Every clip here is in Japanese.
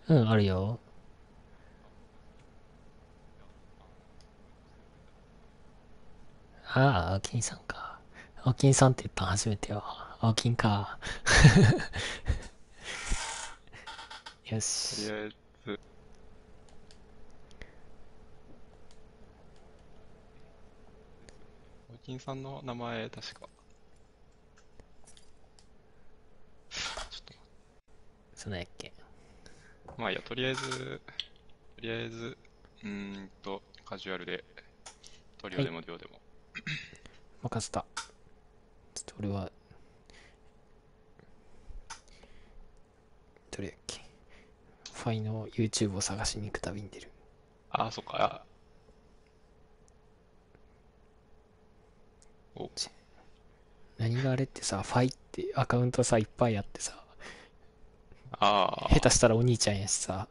うん、あるよ。ああ、青金さんか。青金さんって言ったの初めてよ。青金か。よし。 とりあえず、ホーキンさんの名前、確か、ちょっと待そのやっけ。 って。まあいいや、とりあえず、カジュアルで、トリオではい、 もデュオでも。 任せた。ちょっと俺は、どれやっけ。ファイの YouTube を探しに行く旅に出る。 あ、そっか、お、 何があれってさ、ファイってアカウントさ、いっぱいあってさ、下手あしたらお兄ちゃんやしさ。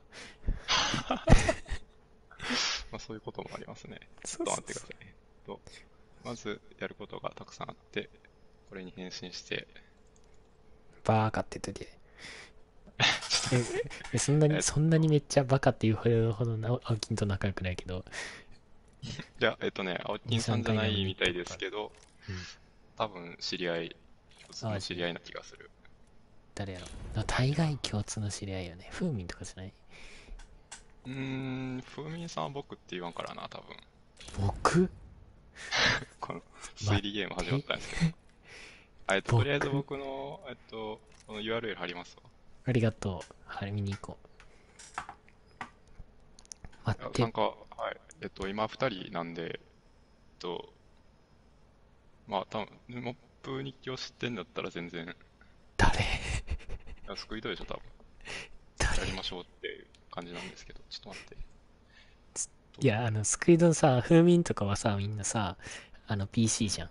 まあそういうこともありますね。ちょっと待ってくそうそうそださい。と、まずやることがたくさんあって、これに返信して、 う。バーカって言っとけ。 ちょっと、 え、そんなに、 え、 そんなにめっちゃバカっていうほどな、青金と仲良くないけど、 じゃあ、青 2、 金さん 3 じゃな回飲みに行っいみたいでたことある。 すけど、 うん。 多分知り合い、共通淡路に。 の知り合いな気がする。 誰やろ。大概共通の知り合いよね。風味とかじゃない？ ふうみんさんは僕って言わんからな、多分。 僕？ この推待理ゲーム始まっって。 たんですけど。とりあえず僕？ 僕の、この URL 貼りますわ。 ありがとう。はい、見に行こう。待って。 参加、はい。今二人なんで、と、まあ、多分、モップ日記を知ってんだったら全然、 誰？ スクイドでしょ、多分。やりま誰？ しょうっていう感じなんですけど、ちょっと待って。と、 いや、スクイドさ、風民とかはさ、みんなさ、PC じゃん。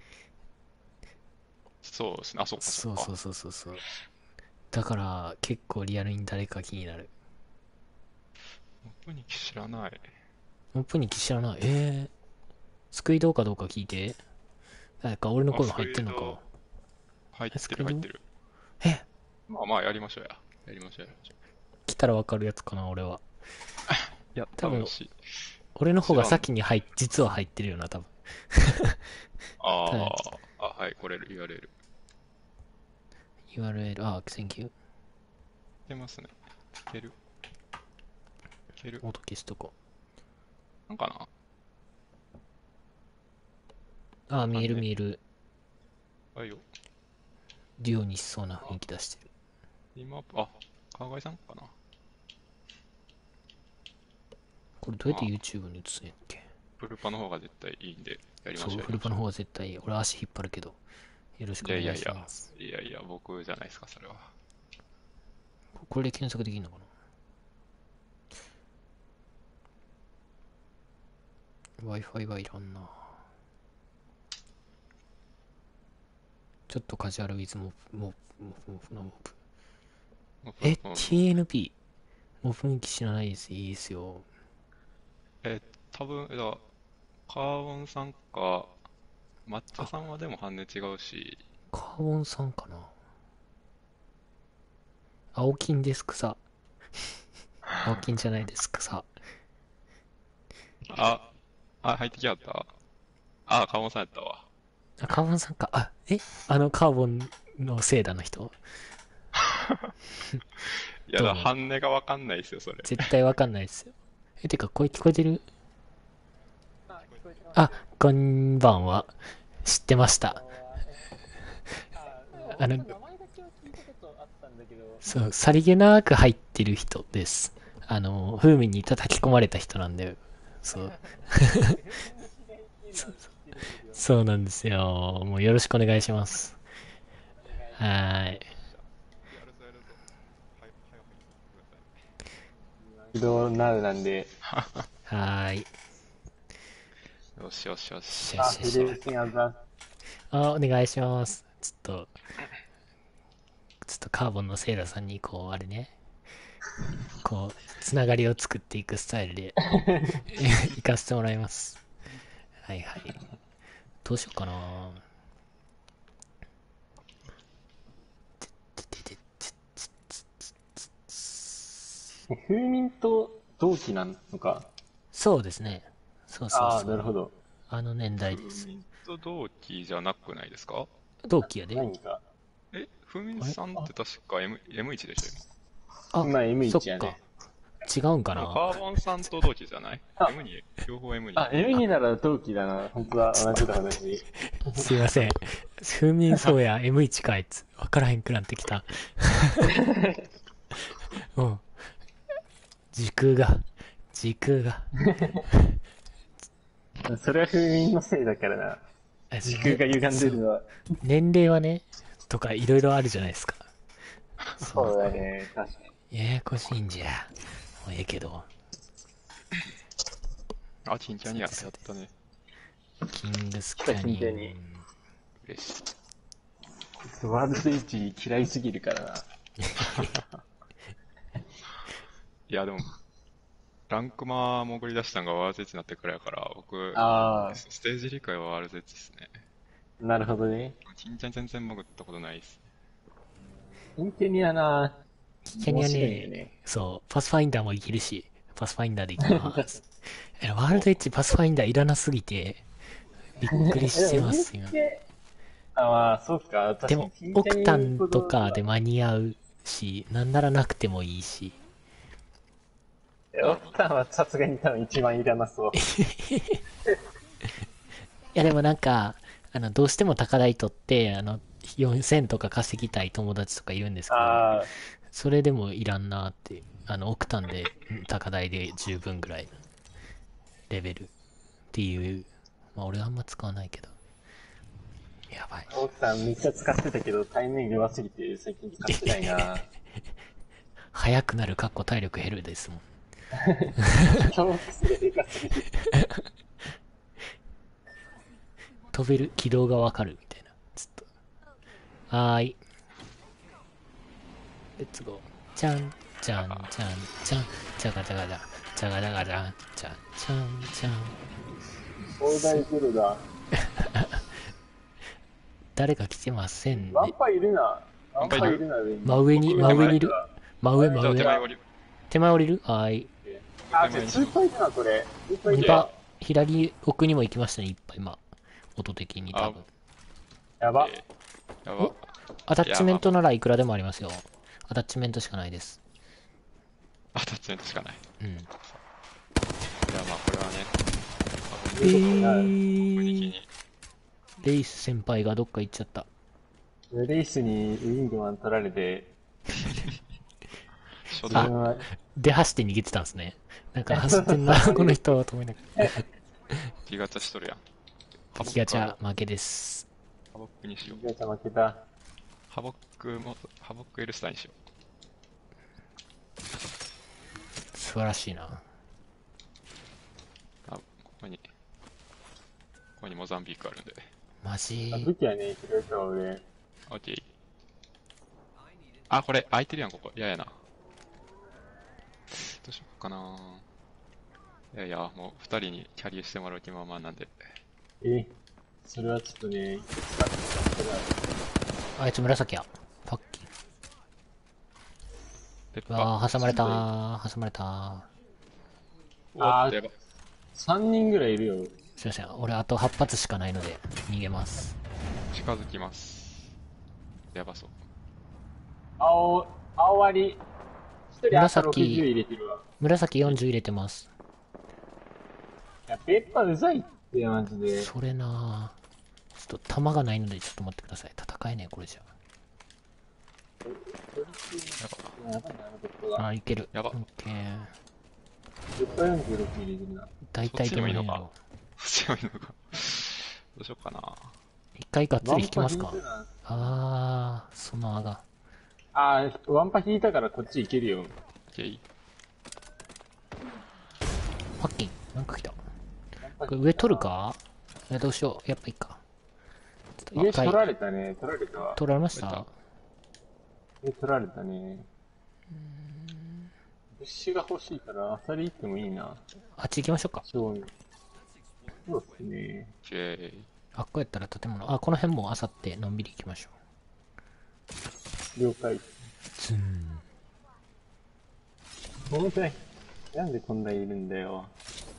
そうですね。あ、そっかそっか。 そうそうそうそうそう。だから、結構リアルに誰か気になる。 モップ日記知らない。 オープンに知らない。スクイドかどうか聞いて。誰か俺のあ、 声もスク入ってんのか？ イド、入っスクイド？ てる入ってる。 え、 まあまあ、やりましょうや。やりましょうやりましょう。 来たらわかるやつかな、俺は。 いや、 多分、 多分俺の方が知らん。 先に実は入ってるよな、多分。多分、 はい、これ URL。 URL、あ、Thank you。 いけますね。いける。いける。 音消しとこなんかなう。あ、見えるわかんね見える。 え。はいよ。 デュオにしそうな雰あ、 囲気出してる。 川上さんかな。 これどうやってまあ、 YouTube に移すんやっけ？ プルパの方が絶対いいんで、やりまそう、 しょうやりましょフルパの方が絶対いい。俺足引っ張るけど。よろしう。 くお願いいやいやいや、 します。 いやいや、僕じゃないですか、それは。 これで検索できるのかな？ Wi-Fi はいらんな。ちょっとカジュアルウィズモプ。 もうプロうん。 TNP。もう雰囲気知らないです。いいですよ。 え、多分、カーボンさんか、抹茶あ、 さんはでも半値違うし、 カーボンさんかな？青金です草。青金じゃないです草。 あ、入ってきはったカーボンさんやったわ。 あ、カーボンさんか。カーボンのセーダの人？ いや、 どうも。 半値がわかんないですよ、それ。 絶対わかんないですよ。てか、声聞こえてる？ あ、聞こえてますあ、 よ。 こんばんは。知ってましこんばた。 んは。 あの、 なんか名前だけは聞いたことあったんだけど、 そう、さりげなく入ってる人です。風味に叩き込まれた人なんで、そう、 風鈴の知り合いっていうのは知ってるんですよ。 そうなんですよ。もうよろしくお願いします。 お願いします。 はーい。 よっしゃ。やるぞやるぞ。はい、はい、入ってきてください。 起動ナウなんで、 はーい。 よしよしよし。 よあ、 しよし。 フルーツにあざす。 お願いします。ちょっとカーボンのセイラさんに、あれね、つながりを作っていくスタイルで行かせてもらいます。はいはい。どうしようかな。 風民と同期なのか。 そうですね。そうそうああ、 そう。 なるほど。 あの年代です。 風民と同期じゃなくないですか？ 同期やで。 何か。 風民あれさんって確か M1 でしあ、 まあそ M1 っか。 やね。 違うんかょ、今。 な。 カーボンさんと同期じゃない？ あ M2、両方 M2。 あ、M2 なら同期だな。本当だ、同じだ、同じ。 すいません。風民そうや、M1 かあいつ。わからへんくなってきた。うん。時空が。 それは風民のせいだからな。時空が歪んでるのは。 年齢はね、とかいろいろあるじゃないですか。 そうだね、確かに。 ややこしいんじゃ。もうええけど。 あ、ちんちゃんにやったね。 キングスキャニ近にン。 嬉しい。 ワールドエッジ嫌いすぎるからな。 いや、でも、ランクマ潜り出したのがワールドエッジになってからやから、僕、 あステージ理解はワールドエッジですね。 あ、なるほどね。 ちんちゃん全然潜ったことないです。 インテニアな、 キャニア面白いよね、 ね。 そう、パスファインダーもいけるし、パスファインダーで行きます。ワールドエッジパスファインダーいらなすぎて、びっくりしてますよ。 あ、まあ、そうか。確かにでも、オクタンとかで間に合うし、なんならなくてもいいし。 オクタンはさすがに多分一番いらなそう。 いやでもなんか、どうしても高台取って、4000とか稼ぎたい友達とかいるんですけど、 ああ、 それでもいらんなって、オクタンで高台で十分ぐらいのレベルっていう、まあ俺はあんま使わないけど。やばい。 オクタンめっちゃ使ってたけど、対面弱すぎて最近使ってないな。 速くなるかっこ体力減るですもん。 超癖がでかすぎて。 飛べる軌道がわかるみたいな。ずっと。はーい。レッツゴー。じゃん、じゃん、じゃん、じゃん、じゃがじゃがじゃん、じゃがじゃがじゃん、じゃん、じゃん、じゃん。 壮大ゼロだ。 誰か来てませんね。 ワンパいるな。ワンパいるいるな、上に。 真上に、真上にいる真上、真じゃあ手前上。 降りる。 手前降りるはーい。 あ、じゃあスーパーいるな、これ。スーパーいる 2パ、左奥にも行きましたね、いっぱい今。音的に多分。 やば。 やば。 アタッチメントならいくらでもありますよ。アタッチメントしかないです。 アタッチメントしかない。 うん。 いや、まあこれはね、雰囲気に。 レイス先輩がどっか行っちゃった。 レイスにウィングマン取られて、 初動自分は、 で、走って逃げてたんですね。なんか走ってんな、この人はと思いながら。 気ガチャしとるやん。 敵ガチャ負けです。 ハボックにしよう。 ガチャ負けた。 ハボックエルスターにしよ素晴らしいな。 う。ここにモザンビークあるんで。 マジ武器はね、拾えたわ、俺。 オッケー。あ、これ空いてるやん、ここ。ややな。どうしようかな。いやいや、もう二人にキャリーしてもらう気満々なんで。 それはちょっとね、 あいつ紫や。パッキン。 ペッあー、挟まれたー。挟まれたー。 あーやば。 3人ぐらいいるよ。 すいません。俺あと8発しかないので、逃げます。 近づきます。やばそう。 青割り。1人朝60入れてるわ。 紫40入れてます。 いや、ペッパーうざいって、マジで。 それなぁ。ちょっと弾がないのでちょっと待ってください。戦えねえ、これじゃ。 やばいな、ここが。 あ、いける。 やばオッケー。 ペッパー46入れてるな。 大体どの辺やそっちでもいいのかろ。 強いのか。どうしようかな。 一回がっつり引きますかワンパ引いたなあー、そのaga。 ワンパ引いたからこっち行けるよ。 オッケー。 パッキン。なんか来た。これ上取るかどうしよう。やっぱいいか。ちょっと上一回取られたね、取られたわ。 取られました上取られたね。物資が欲しいから、アサリ行ってもいいな。 あっち行きましょうか。 正味。そうっすね。 オッケー。 あっこやったら建物。あ、この辺もあさってのんびり行きましょ了解。 う。ズン。 重たい。なんでこんないるんだよ。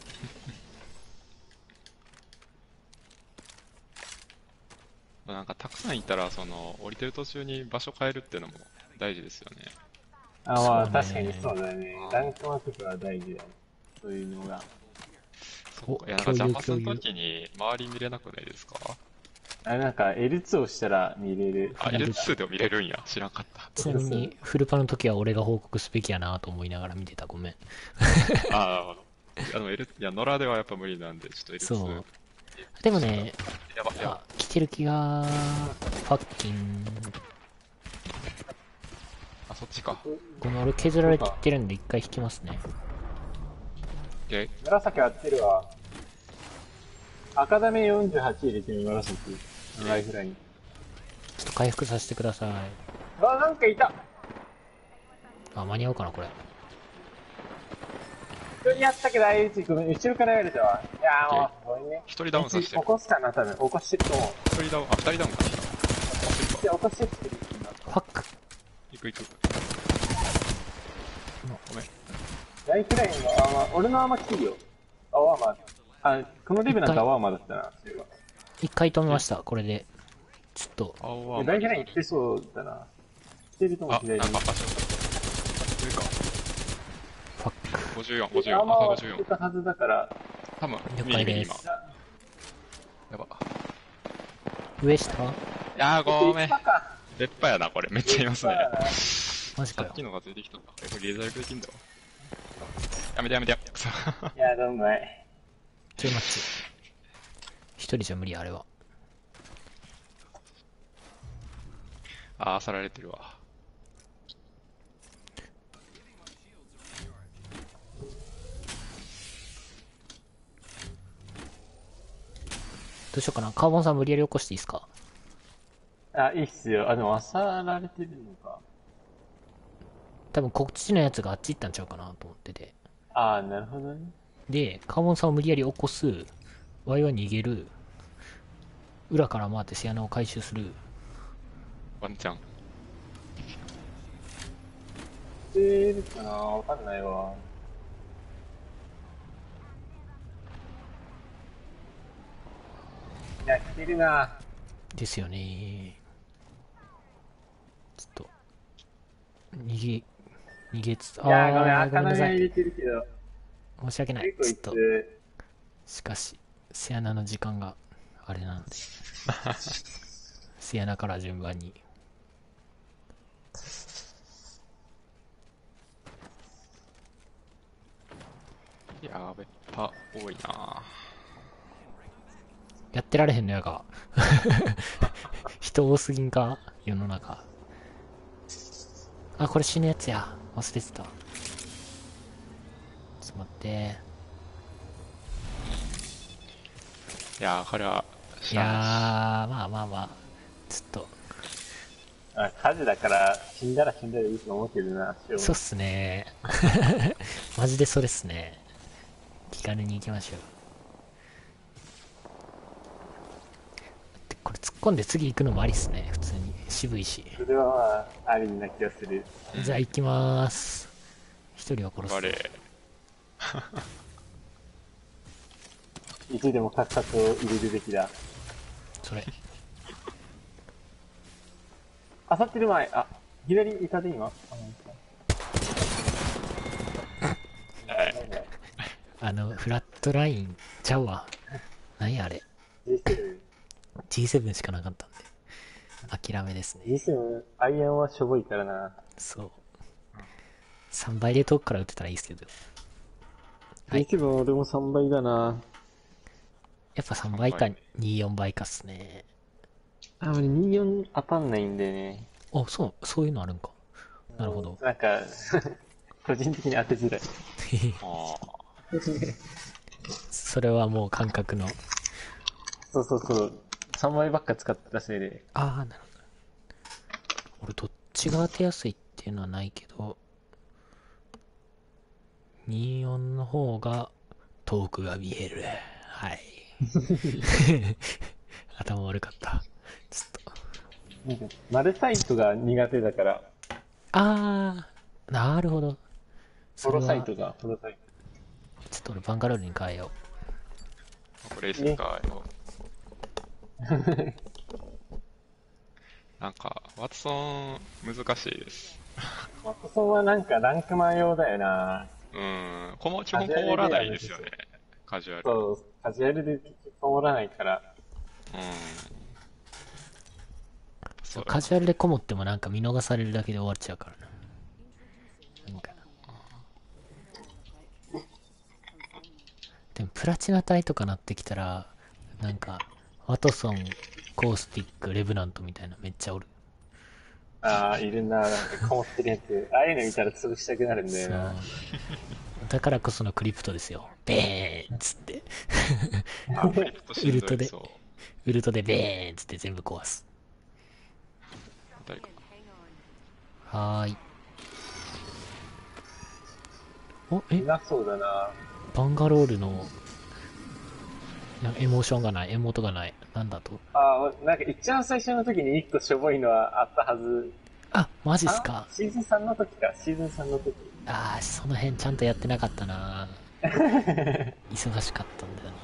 なんかたくさんいたら、降りてる途中に場所変えるっていうのも大事ですよね。 あ、まあ、 そうね確かにそうだね。ランクの時は大事だね。そういうのが。 そっか。いや、なんか邪魔するときに周り見れなくないですか？ あ、なんか L2 をしたら見れる。 あ、L2 でも見れるんや。知らんかった。 ちなみに、フルパの時は俺が報告すべきやなと思いながら見てた。ごめん。 ああ、なるほど。いや、野良ではやっぱ無理なんで、ちょっと L2。 そう。でもね、 やば、やば。 来てる気が、ファッキン。 あ、そっちか。 ごめん、俺削られきってるんで一回引きますね。 で、 紫合ってるわ。赤ダメ48入れてみ、紫。ライフライン。 ちょっと回復させてください。 あ、なんかいた。 あ、間に合うかな、これ。 一人やったけど、ごめん、後ろからやれたわ。いやーもう、ごめんね。 一人ダウンさせてる起。こすかな、多分。起こしてると思う。 一人ダウン、あ、二人ダウンか。 で、起こしてってる。 ファック。 行く行く。ごめん。 ライフラインのアーマー、俺のアーマー来てるよ。アワーマー。あ、このレベルなんかアワーマーだったな、そういえば。 一回止めました、これで。ちょっと、 青は、 ライフライン行ってそうだな。来てると思う、 あ、 左に。 なんか、上か。 ファック。 54、 ア 54、 ーマーは赤54。 来てたはずだから、 多分、 了ミリミリ今解です。。 やば。 上下いやー、ごめん。 バカ。 烈波やな、これ。めっちゃいますね。 マジかよさっき。のが出てきたんだ。これレーザーできんだわ。やめてやめて。くそ。 いや、どんまい。 Q マッチ。一人じゃ無理、あれは。 あー、さられてるわ。 どうしようかな。カーボンさん無理やり起こしていいですか？ あ、いいっすよ。あ、でも、あさられてるのか。 多分こっちのやつがあっち行ったんちゃうかなと思ってて。 あー、なるほどね。 で、カーボンさんを無理やり起こす。ワイは逃げる。裏から回ってシアナを回収する。 ワンチャン。 来てるかな、わかんないわ。いや、来てるな。 ですよね。ちょっと、逃げつつ、 いやー、ごめん、 ご赤めんなさい。 波入れてるけど。 申し訳ない。 こいちょっと、 つ。 しかし、シアナの時間があれなんで。シアナから順番に。 いやー、別波多いなやってられへんのやが。人多すぎんか世の中。あ、これ死ぬやつや。忘れてた。ちょっと待って。 いやー、彼は、 いやー、まあまあまあ。ちょっと、 あ、火事だから、死んだら死んだらいいと思うけどな、 そうっすね。マジでそれっすね。気軽に行きましょう。でこれ突っ込んで次行くのもありっすね。普通に。渋いし。 それはまあ、ありな気がする。 じゃあ行きまーす。一人は殺す。 あれ、 いつでもカクカクを入れるべきだ。 それ。 あさってる前、あ、左いたで今。 フラットラインちゃうわ。何やあれ。 G7。 G7 しかなかったんで。諦めですね。 G7、アイアンはしょぼいからな。 そう。3倍で遠くから撃ってたらいいですけど。はい G7 俺も3倍だな。 やっぱ3倍か2、4倍かっすね。 あ、俺24当たんないんでね。 あ、そういうのあるんか。なるほど。 なんか、個人的に当てづらい。 あそれはもう感覚の。 そうそうそう。3倍ばっか使ったせいで。 ああ、なるほど。俺どっちが当てやすいっていうのはないけど、24の方が遠くが見える。はい。頭悪かった。ちょっと。 なんか、マルサイトが苦手だから。 あー、なるほど。 それは、 プロサイちょトだ、プロサイっと俺バンガロールに変えよこれレースかよ。なんか、ワトソン難しいです。 ト。ワトソンはなんかランクマン用だよな。 基本こもらないですよね。カジュアル。 そう、カジュアルでこもらないから。 そうカジュアルでこもってもなんか見逃されるだけで終わっちゃうからな。なんかでもプラチナ帯とかなってきたら、なんか、ワトソン、コースティック、レブナントみたいなめっちゃおる。 ああ、いるな、なんかこもってるやつ。ああいうの見たら潰したくなるんだよそうな。。 だからこそのクリプトですよ。ベーンっつって。 あ、クリプトしんどいそう。 ウルトでベーンっつって全部壊す。 誰か。 はーい。お、えいなそうだな。 バンガロールの、エモーションがない、エモートがない。なんだと。 ああ、なんか一番最初の時に一個しょぼいのはあったはず。 あ、マジっすか。 シーズン3の時か、シーズン3の時。 あー、その辺ちゃんとやってなかったな忙しかったんだよな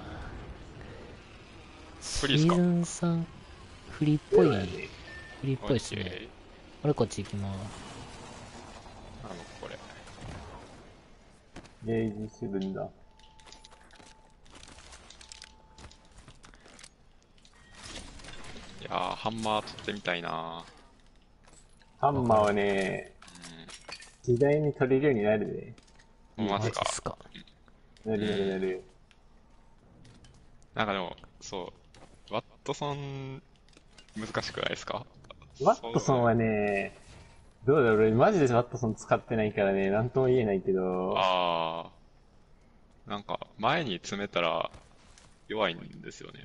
フリーっすかシーズン3、フリーっぽい、 そうだねフリーっぽいっすね。俺こっち行きます。 これ。 ゲージ7だ。 いやー、ハンマー取ってみたいなハンマーはね、時代に取れるようになるね。 ママジか。 ジっすか。 なるなるなる。 なんかでも、そう、ワットソン、難しくないですか？ ワットソンはね、どうだろう、俺マジでワットソン使ってないからね、なんとも言えないけど、 なんか、前に詰めたら弱いんですよね。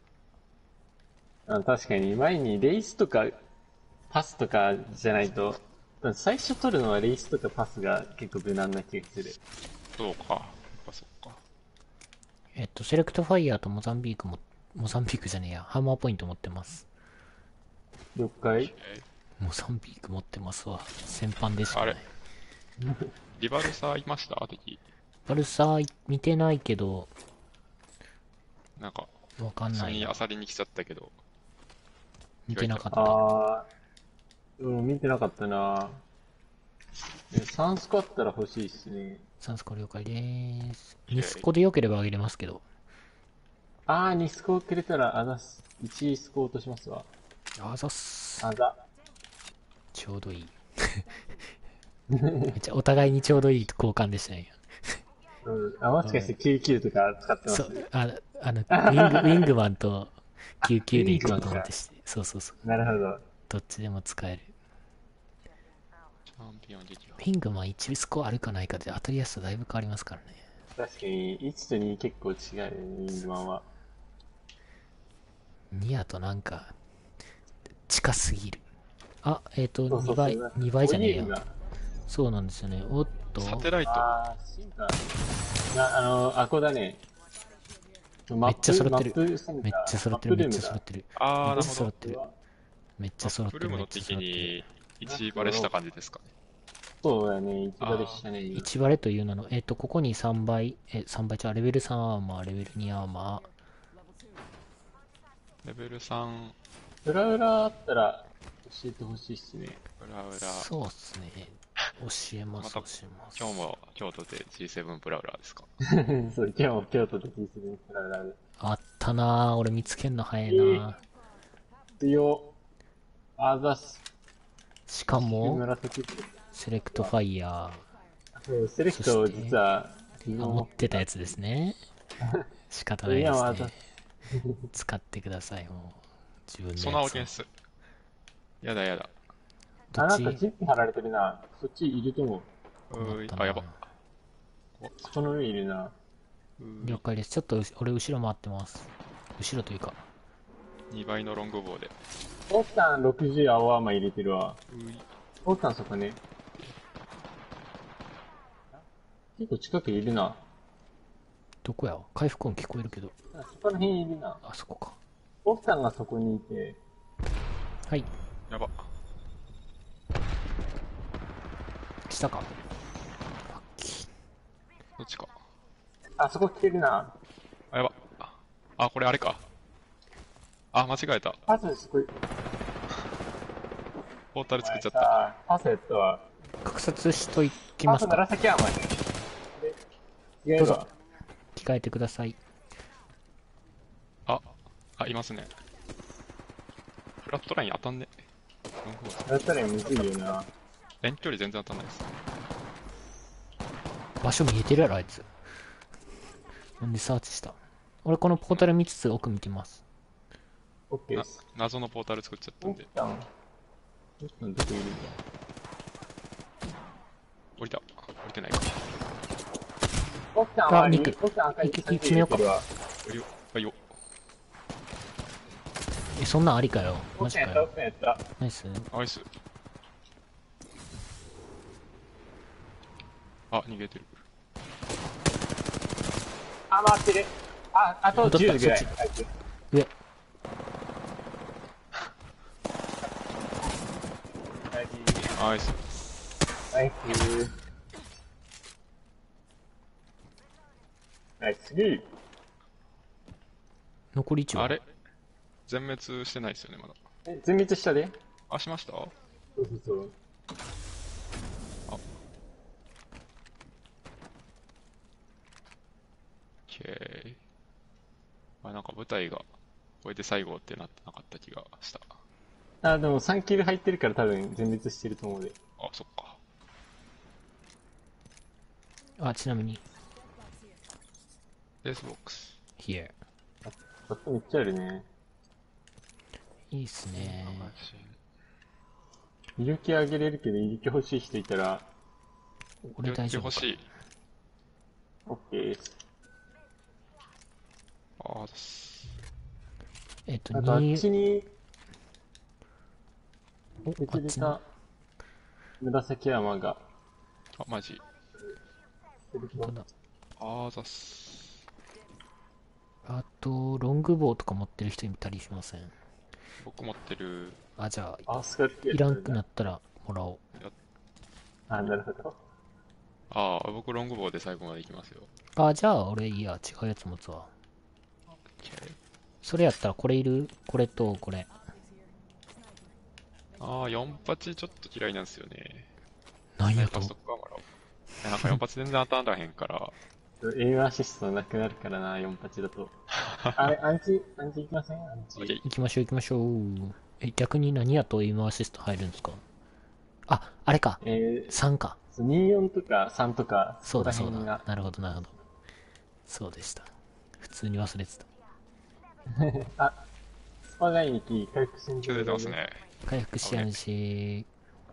確かに前にレイスとかパスとかじゃないと、最初取るのはレイスとかパスが結構無難な気がする。 そうか。やっぱそっか。 セレクトファイヤーとモザンビークじゃねえや、ハンマーポイント持ってます。 了解。 モザンビーク持ってますわ。先般でしかない。 あれリバルサーいました敵。 バルサー見てないけど、 なんか、 わかん普通ないな。 に漁りに来ちゃったけど。 見てなかった。 見てなかったな。3スコあったら欲しいっすね。 サンスコ了解でーす。ニスコで良ければあげれますけど。 2スコくれたら、1スコ落としますわ。 あざっす。 あざ。 ちょうどいい。めっちゃお互いにちょうどいい交換でしたね。 もしかして99とか使ってます？ そう、ウィングマンと99でいこうと思ってして。そうそうそう。 なるほど。 どっちでも使える。 チャンピオン劇ウィングマン1スコアあるかないかで当たりやすさだいぶ変わりますからね。 確かに、1と2結構違うよね、イングマンは。 ニアとなんか、近すぎる。あ、 そうそうそう 2倍じゃねえや。 オリーブがそうなんですよね。おっと。 サテライト。 進化。あこだね。 めっちゃ揃ってる。めっちゃ揃ってる。めっちゃ揃る。 ってる。 なるめっちゃ揃ほど。 ってる。めっちゃ揃ってる。 フルムの敵に一バレした感じですかね。 そうだね、一番でしたね。 1バレという名の、ここに3倍、3倍じゃレベル3アーマー、レベル2アーマレベル3、 裏裏あったら教えてほしいっすね。 ブラウラ。 ー。そうっすね。教えます、教またえます。 今日も京都で G7 ブラウラーですか？ そう、今日も京都で聞いてる裏裏で。 あったなぁ。俺見つけんの早いなぁ。 強。 しかも、 紫セレクトファイヤそう、セレクトを実は、 ー。持ってたやつですね。仕方ないですね。使ってください、もう。自分そんのやつをなわけです。やだやだ。 なんかどっちチップ貼られてるな。そっちいると思う。 あ、やば。 そこの上いるな。 了解です。ちょっと俺後ろ回ってます。後ろというか。 2倍のロングボウで。 オッタン60青アーマー入れてるわ。オッタンそこね。結構近くいるな。 どこや回復音聞こえるけど。 そこら辺いるな。 あそこか。 オッタンがそこにいて。 はい。 やば。 下か。 どっちか。 あ、そこ来てるな。 あ、やば。あ、これあれか。あ、間違えた。 パス、そこ、 ポータルお前作っちゃった。 さ、パスやったわ。 格殺しときパスますか？ 紫やん、お前。違どうぞうわ。 着替えてください。 あ、あ、いますね。フラットライン当たんね。ロングボールだったらむずいよな。 遠距離全然当たんないです。 場所見えてるやろ、あいつ。なんでサーチした？俺このポータル見つつ奥見てます。 オッケーです。 謎のポータル作っちゃったんで。 オッタン。オッタンどこいるんだ。 降りた。降りてないか。 オッタンは肉オッタン赤い肉決めようか。 降りよ。はいよ。 え、そんなんありかよ。 オッタンやった、オマジかよ。 ッタンやった。 ナイス。 ナイス。あ、逃げてる。 あ、回ってる。あ、あと戻った 10ぐらいそっち。 あいつ上。 ナイス。 ナイス。ナイス、次。 残り1はあれ全滅してないですよね、まだ。 え、全滅したで。 あ、しました？ そうそうそう。 オッケー。あ、なんか舞台が、これで最後ってなってなかった気がした。 あ、でも3キル入ってるから多分全滅してると思うで。 あ、そっか。 あ、ちなみに、 レースボックス。 here。 バットめっちゃあるね。 いいっすね。 威力上げれるけど威力欲しい人いたら、 俺大丈夫か。 欲しい。 オッケーです。 ああ、です。 あとあっち 2、 にお、 出あってちに。 た紫山があ、マジ。 出てきた。 本当だ。 ああ、ざっす。 あと、ロングボウとか持ってる人いたりしません？ 僕持ってる。 あ、じゃあ、 あ、スカルピいらんくなったらもらおう。 あ、なるほど。 ああ、僕ロングボウで最後まで行きますよ。 あ、じゃあ俺いいや、違うやつ持つわ。それやったらこれいる？これとこれ。 ああ、4発ちょっと嫌いなんですよね。 なんやとファストカマラ。なんか4発全然当たらへんから。 エイムアシストなくなるからな、48だと。あれ、アンチ行きませんアンチ。 行きましょう行きましょう。え、逆に何やと今アシスト入るんですか？あ、あれか。3か。 24とか3とか、 そうだそうこら辺が。 だ。なるほどなるほど。そうでした。普通に忘れてた。 あ、スパガイニキ回復戦気づいてますね。 回復しやんし。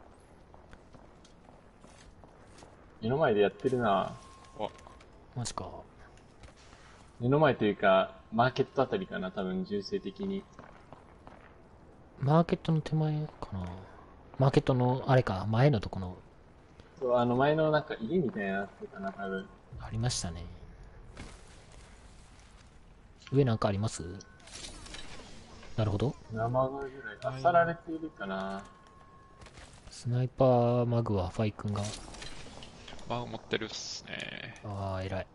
目の前でやってるな。 あ、 マジか。 目の前というか、マーケットあたりかな、多分、銃声的に。 マーケットの手前かな。マーケットの、あれか、前のとこの、 そう、前のなんか家みたいなやつかな、多分。 ありましたね。上なんかあります？なるほど。 生ぐらい。あさられているかな。 スナイパーマグはファイ君が。 まあ持ってるっすね。 ああ、偉い。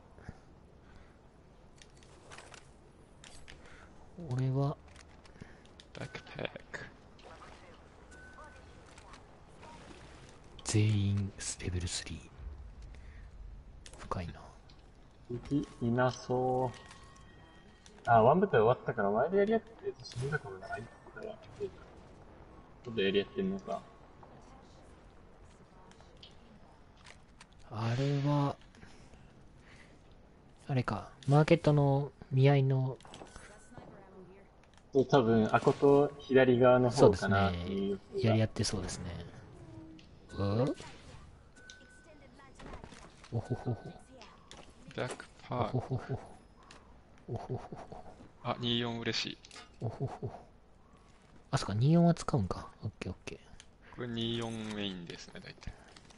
俺は、 バックパック。 全員レベル3。深いな。 敵いなそう。あ、ワン部隊終わったから前でやり合って死んだかもな。あいつから。ちょっとやり合ってんのか。 あれは、あれか、マーケットの見合いの、 そう、多分、あこと左側のそうです方かなっていねう。。 やり合ってそうですね。おほほほ。 バックパおーク。 ほほほ。おほほほ。 あ、24嬉しい。 おほほほ。あ、そっか、24は使うんか。オッケーオッケー。 これ24メインですね、大体。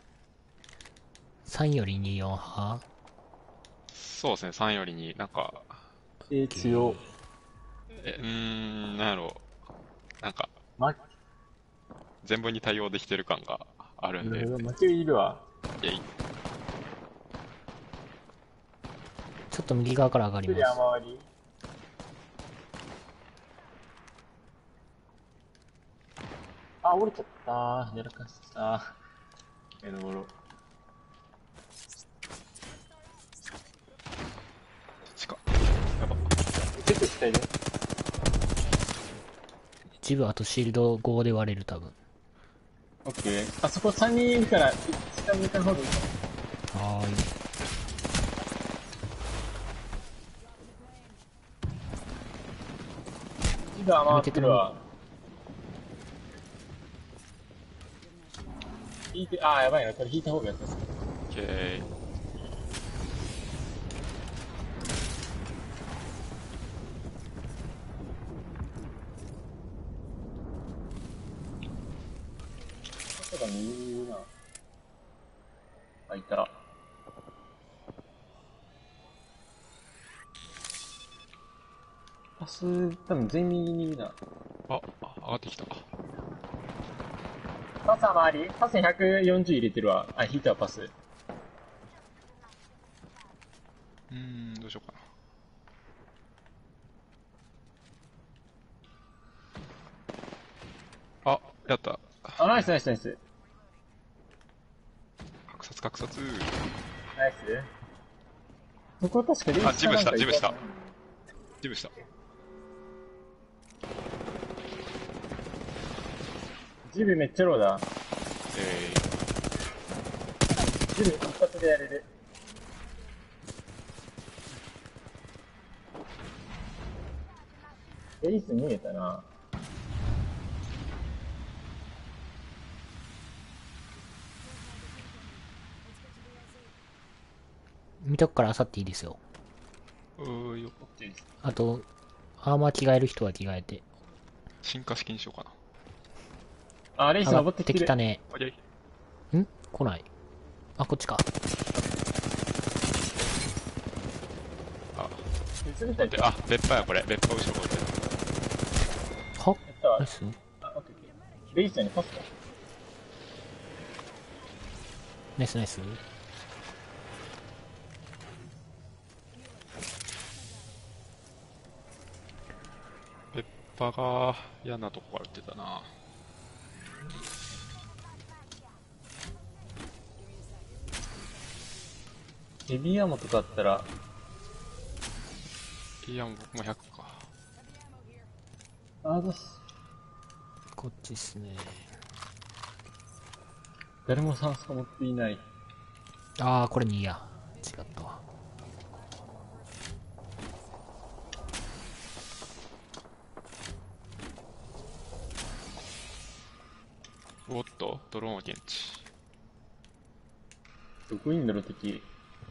3より24派？ そうですね、3よりになんか、 強。 なんやろう。なんか、 ま、 全部に対応できてる感があるんで。 負けいるわ。 イェイ。 ちょっと右側から上がり一人ます。 雨割り。あ、折れちゃったー。やらかしたー。目の頃。 近っ。やば。 結構下いる。 ジブあとシールド5で割れる多分。 オッケー。あそこ3人いるから、下向かん方がいいかはーい。 な。今回ってるわ。引いて、あーやばいな。これ引いた方が良さそう。 オッケー。 とか右にいるな。あ、いた。パス、多分全員右にいるな。 あ、上がってきた。 パスは周りパス140入れてるわ。あ、引いたわ、パス。 どうしようかな。あ、やった。 あ、ナイスナイスナイス。 格殺格殺。 ナイス。そこ確かリーチあ、ジムした、ジムした。 なんかジムした。 ジムめっちゃローだ。ジム一発でやれる。エリス逃げたな。 見とくから漁っていいですよ。 よ。 あと、アーマー着替える人は着替えて。 進化式にしようかな。 あ、レイス上がってて登っきてる。 きたね。 あれん来ない。あ、こっちか。 あ、 別みたいで、あ、別派やこれ。別派後ろこれ。 はやったわナイ。ス。 あ、オッケーオッケー。レイスにパスか。 ナイスナイス。 別派が嫌なとこから打ってたな。 ヘビーアーモとかあったら、 いや、僕も100か。 あざす。 こっちっすね。 誰も酸素持っていない。 あー、これ2や。違ったわ。 おっと、ドローンを現地。 どこいいんだろう、敵。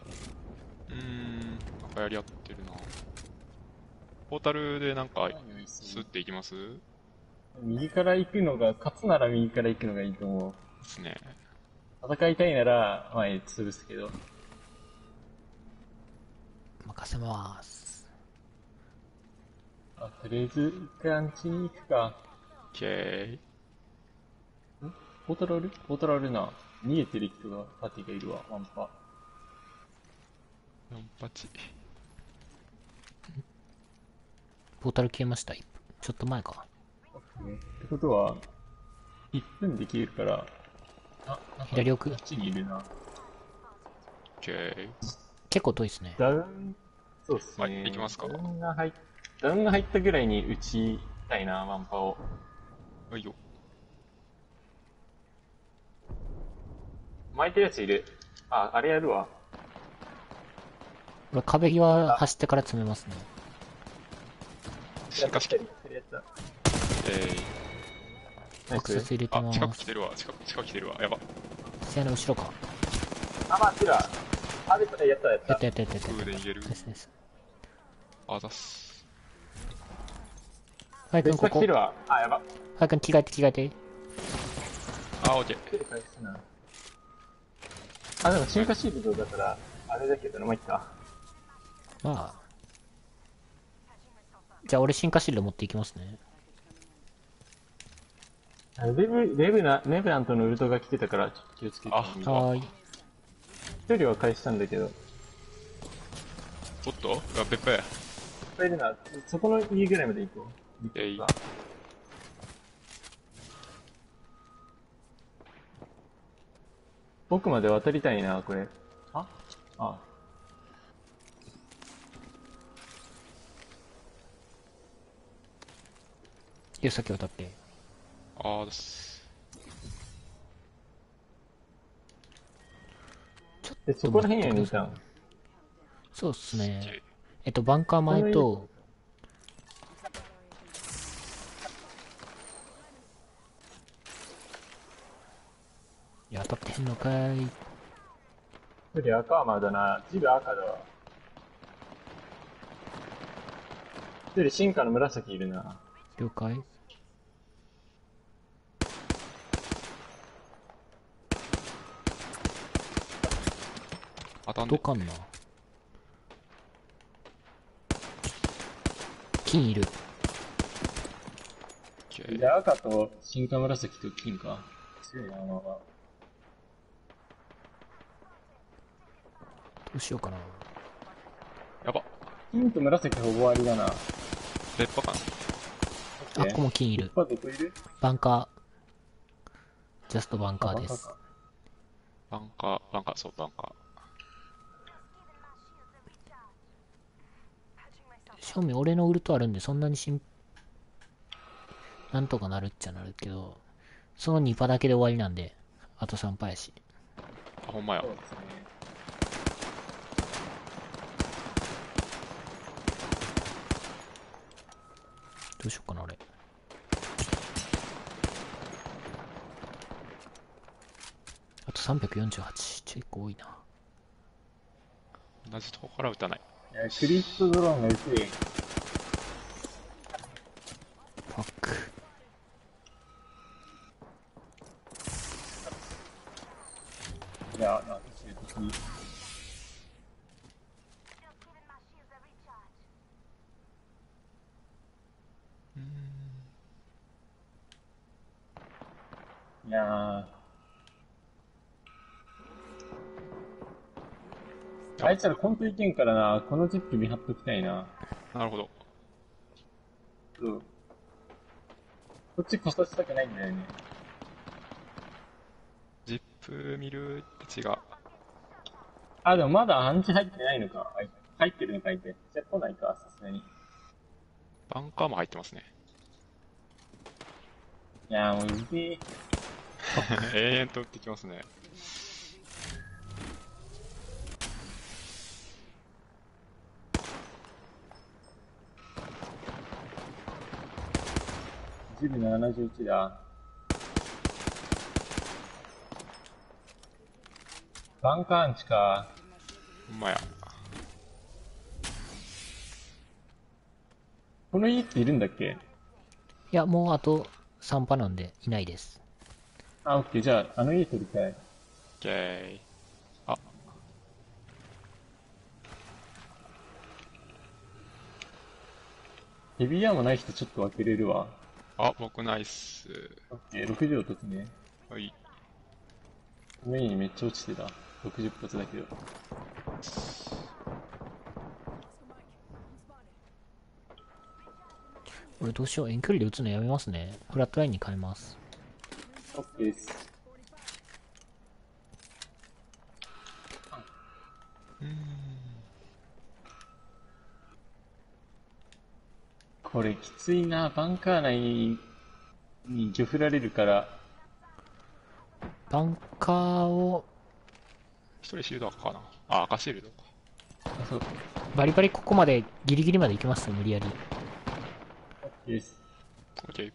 なんかやり合ってるな。ポータルでなんか、スッていきますで右から行くのが、勝つなら右から行くのがいいと思う。 すね。 戦いたいなら、前潰すけど。 任せまーす。 あ、とりあえず、一回アンチに行くか。 オッケポータルあるポータルあるな。逃げてる人が、パティがいるわ、ワンパ。 ー。4八。 ポータル消えました。1分。ちょっと前か。 ってことは、1分で消えるから、あ、なんか左奥こっちにいるな。 オッケー。 結構遠いですね。 ダウン、そうっすね。 はい行きますかダウンが入ったぐらいに打ちたいな、ワンパを。 はいよ。 巻いてるやついる。あ、あれやるわ。 これ壁際走ってから詰めますね。 進化式。 やってるやつだ。ナイアクセスス。 あ、 入れてま近くす。 来てるわ。近く来てるわ。やば。 せやの後ろか。 あ、まあ、テラ。あ、で、やったやっ。 やったたやったやったやった。 フーで逃げる。 ナイスナイス。 あざっす。 ファイ君ここ。フ別が来てるわ。あ、やば。 ァイ君着替えて着替えて。 あ、オッケー。 手で返すな。あ、でも進化シールドだから、あれだけどな、まあ、いっか。 まあ。じゃあ俺進化シールド持っていきますね。 レブラントのウルトが来てたから、ちょっと気をつけて。 あはーい。 一人は返したんだけど。 おっとあ、ペッペ。 いっぱいいるな。そこの家ぐらいまで行こう。 えい。 僕まで渡りたいな、これ。あ。 いや、先渡って。 あーです。 で、そこら辺やにいたん。 そうっすね。 えバンカー前と、いや、当たってへんのかい。 一人赤まだな。ジル赤だわ。一人進化の紫いるな。 了解。 当たんで。 どかんな。金いる。 じゃあ赤と進化紫と金か。強いな、まあ。 どうしようかな。 やば。 金と紫ほぼ終わりだな。 レッパかな。 あっこも金いる。 どこいる？ バンカー。ジャストバンカーです。 バンカー、そう、バンカ正味俺のウルトあるんでそんなになんとかなるっちゃなるけど、その2パだけで終わりなんで、あと3パやし。 ー。あ、ほんまやそう。ですね。 どうしようかな、俺。あと348。ちょ、1個多いな。 同じとこから撃たない。 いや、クリットドローンが薄い。 ファック。 いや、なんか中的。いやあいつらコントいけんからな、このジップ見張っときたいな。 なるほど。 うん。こっちこそしたくないんだよね。 ジップ見る違う。 あ、でもまだアンチ入ってないのか。入ってるのかいて。じゃあ来ないか、さすがに。いバンカーも入ってますね。 やーもういぜ永遠と撃ってきますね。 ジルの71だ。バンカーアンチか。 ほんまや。 この家っているんだっけ？ いや、もうあと3パなんでいないです。 あ、オッケー。じゃあ、あの家取りたい。 オッケー。あ、 ヘビーアーもない人ちょっと分けれるわ。 僕ナイス。 オッケー、6畳突ね。 はい。 この家にめっちゃ落ちてた。60発だけど。 俺どうしよう。遠距離で撃つのやめますね。フラットラインに変えます。 オッケーです。これきついな。バンカー内に漁振られるから。 バンカーを一人シールド赤かな。あ、赤シールドか。 あ、そう。 バリバリここまでギリギリまで行きます無理やり。 オッケーです。 オッケー。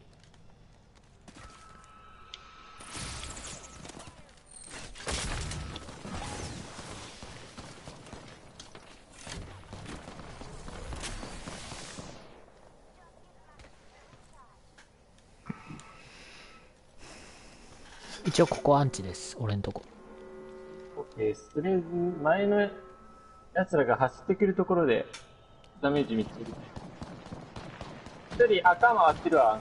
一応ここアンチです。俺んとこ。 オッケーです。とりあえず、前の奴らが走ってくるところで、ダメージめっちゃ入れて。一人赤回ってるわ。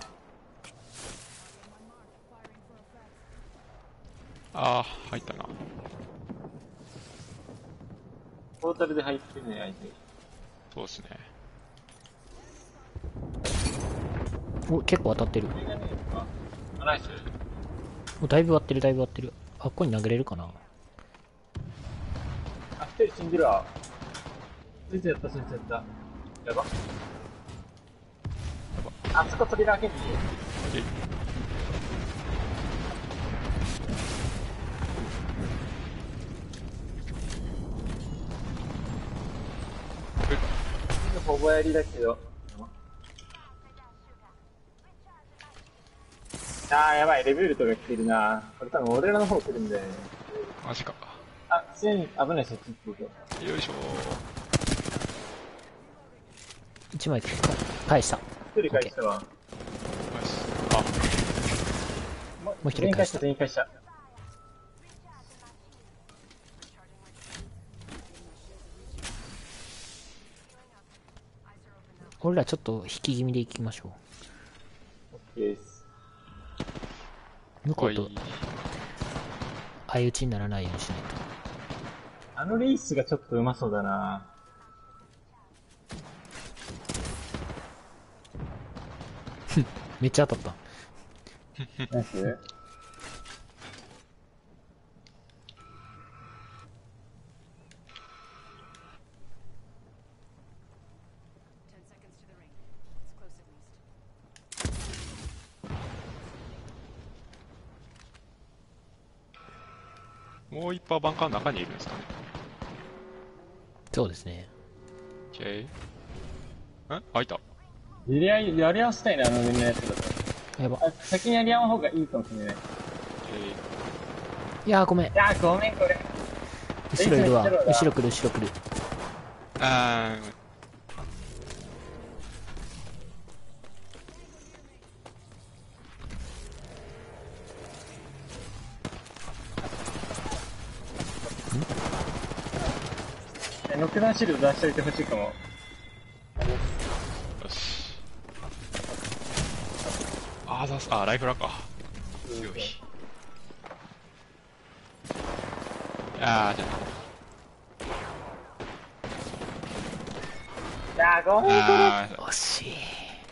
あー、入ったな。 トータルで入ってるね、相手。 そうですね。 お、結構当たってる。 ナイス。 お、だいぶ割ってる、だいぶ割ってる。あっこに投げれるかな。 あ、一人死んでるわ。死んじゃった。やば。あそこ扉開けていいよ。 えほぼやりだけど。やばい、レベルとか来てるな。これ多分俺らの方来るんだよね。 マジか。 あ、普通に危ないそっち行ってる。 よいしょ 1枚返した。 一人返したわ。 ナイス。あ、 もう一人返した。 全員返した。 俺らちょっと引き気味で行きましょオッケーです。 う。向こうとはい相打ちにならないようにしないと。 あのレイスがちょっとうまそうだな。 めっちゃ当たった。 ナイス。 もう一波バンカーの中にいるんですかね。 そうですね。 OK。開いた。 やり合わせたいな、あの上のやつだと。 やば。 あ、先にやり合わん方がいいかもしれない。 いやーごめん。 ごめん、これ。 後ろいるわ。 レイスの後ろ来る、後ろ来る。 あノックダウンシールド出しといてほしいかも。 よし。ライフラか。強い。じゃごめん、これ。 惜しい。 い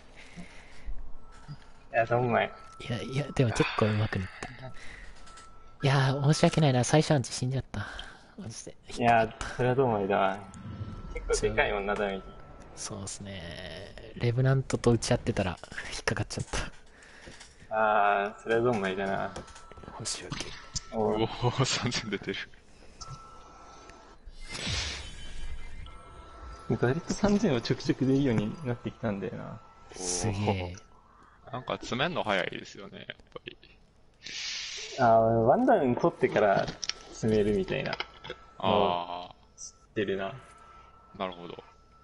や、どんまい。 いや、でも結構上手くなった。いやー、申し訳ないな。最初アンチ死んじゃった。マジで。 いや、それはどんまいだわ。結構でかいもんな、ダメージ。 そうですね。レブナントと打ち合ってたら引っかかっちゃった。 それはどんまいだな。 申し訳。 おおお、3000出てる。 割と3000はちょくちょく出るようになってきたんだよな。 すげえ。 なんか詰めんの早いですよね、やっぱり。 ワンダウン取ってから詰めるみたいな。 あ知ってるな。 あ、なるほど。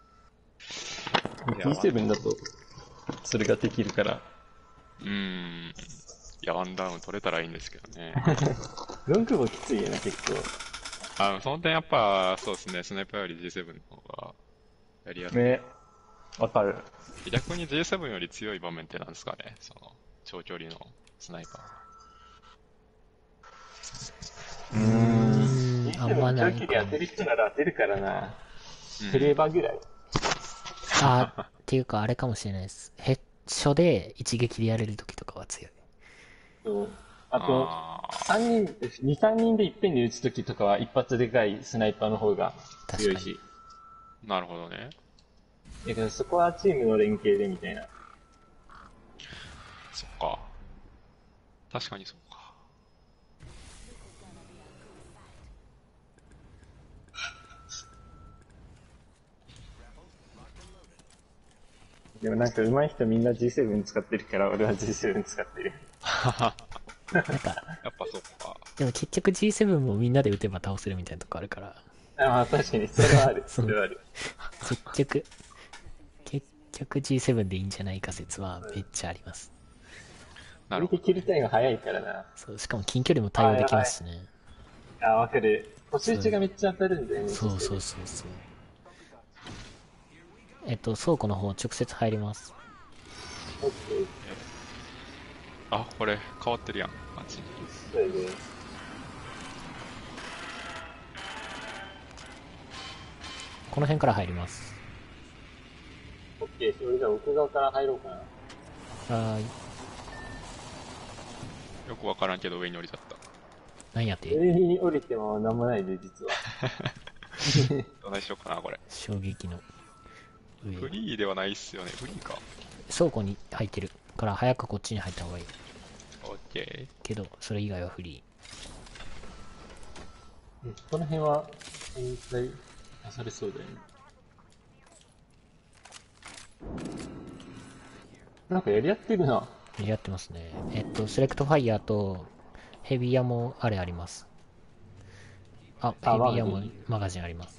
G7 だと、それができるから。 いや、ワンダウン取れたらいいんですけどね。 ロングもきついよな、結構。 その点やっぱ、そうですね、スナイパーより G7 の方がやりやすい。 ね。わかる。 逆に G7 より強い場面ってなんですかね、その、長距離のスナイパあんまない長距離当てる人なら当てるからな。 ー。 フレーバーぐらい。 っていうかあれかもしれないです。ヘッショで一撃でやれる時とかは強い。 そう。あと、 あ 2、3人でいっぺんに撃つ時とかは一発でかいスナイパーの方が強いし。 ー、なるほどね。 だけどそこはチームの連携でみたいな。 そっか。確かにそっか。 でもなんか上手い人みんな G7 使ってるから俺は G7 使ってる。 なんか、 やっぱそっか。 でも結局 G7 もみんなで打てば倒せるみたいなとこあるから、 まあ確かにそれはある。それはある。 結局 G7 でいいんじゃないか説はめっちゃあります。 なるほど。 キルタイムが早いからな。 そう、しかも近距離も対応できますしね。 わかる。星打ちがめっちゃ当たるんだよね。 そう。倉庫の方直接入ります。 オッケー。 あ、これ変わってるやん、あっちに。 それで。 この辺から入ります。 俺じゃあ奥側から入ろうかな。 はーい。 よくわからんけど上に降りちゃった。 何やって上に降りてもなんもないで、実は。 どないしようかな、これ。 衝撃の上。 フリーではないっすよね。フリーか。 倉庫に入ってるから早くこっちに入った方がいい。 オッケけど、それ以外はフリこの辺は、全体出されそうだよね。なんかやり合ってるな。 ー。やってますね。セレクトファイヤーとヘビーヤもあれあります。ヘビーヤもマガジンあります。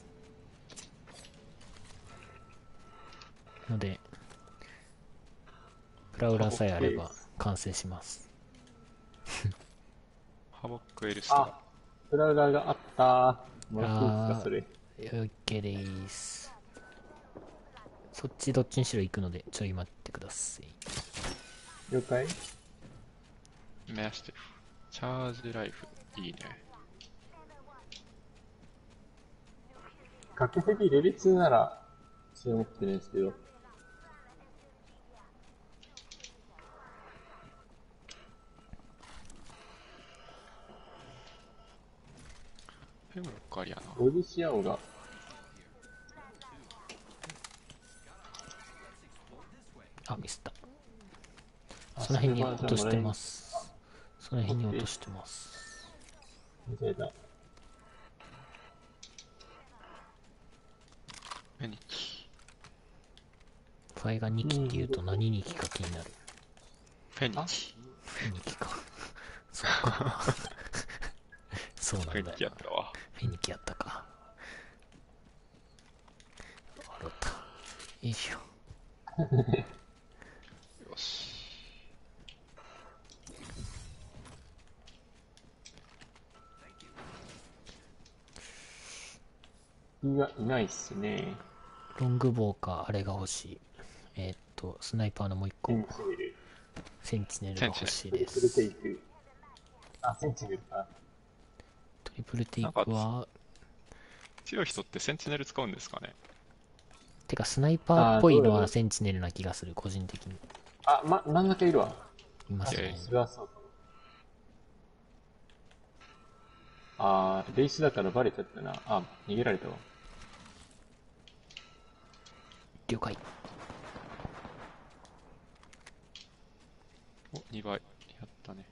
ので、プラウラーさえあれば完成します。 ー。ハボックエルストあ、プラウラーがあったー。もらっていいですか、 あそれ。 OK でーす。そっちどっちにしろ行くので、ちょい待ってください。 了解。 メアスティフ。チャージライフ。いいね。 核ヘビレベル2なら、一応持ってるんですけど。 ヘムロックありやな。 オディシアオが、 あ、ミスった。その辺に落としてます。その辺に落としてます。 間違えた。 フェニキ。 ファイが2機って言うと何2機か気になる。 フェニキ。 フェニキか。そうか。そうなんだよ。 フェニキやったわ。 フェニキやったか。笑った。よいしょ。 よし。 いや、いないっすね。 ロングボウか、あれが欲しい。スナイパーのもう一個セ。ンチネル。 センチネルが欲しいでトリプルテす。 イク。あ、センチネルか。 トリプルテイクは、 強い人ってセンチネル使うんですかね。 てかスナイパーっぽいのどうだろうはセンチネルな気がする、個人的に。 あ、真ん中いるわ。 いますね。 それはそうかも。あー、レイスだからバレちゃったな。あ、逃げられたわ。 了解。 お、2倍。やったね。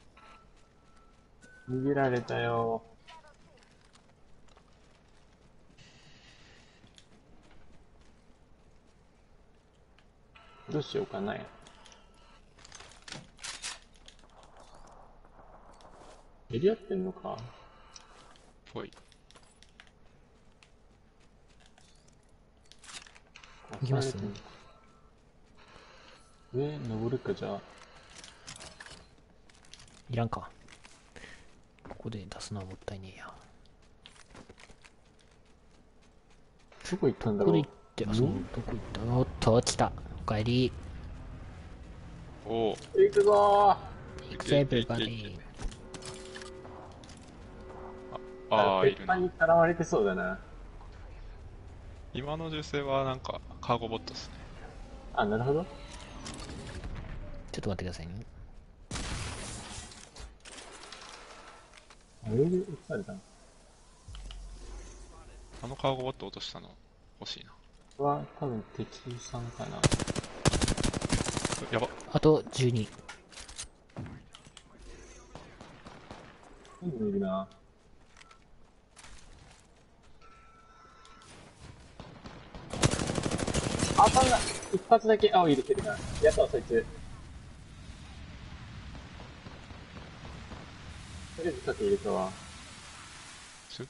逃げられたよ。どうしようかなや。エリアってんのか。 ぽい。 行きます上登るか、じゃあ。 いらんか。ここで出すのはもったいねえや。 どこ行ったんだろう。 ここで行って、あ、そう、どこ行ったおっと、来た。おかえり。 おお。 行くぞ行くぜ、エブリバディ。 ああ、いるな。 鉄板に絡まれてそうだな。 今の銃声はなんかカーゴボットですね。 あ、なるほど。 ちょっと待ってくださいね。 あれで撃たれたのあのカーゴボット落としたの欲しいな。 は、多分敵さんかな。 やば。 あと12。 いいのいるな。あ、当たんない。一発だけ青入れてるな。やったわ、そいつ。とりあえず盾入れたわ。 す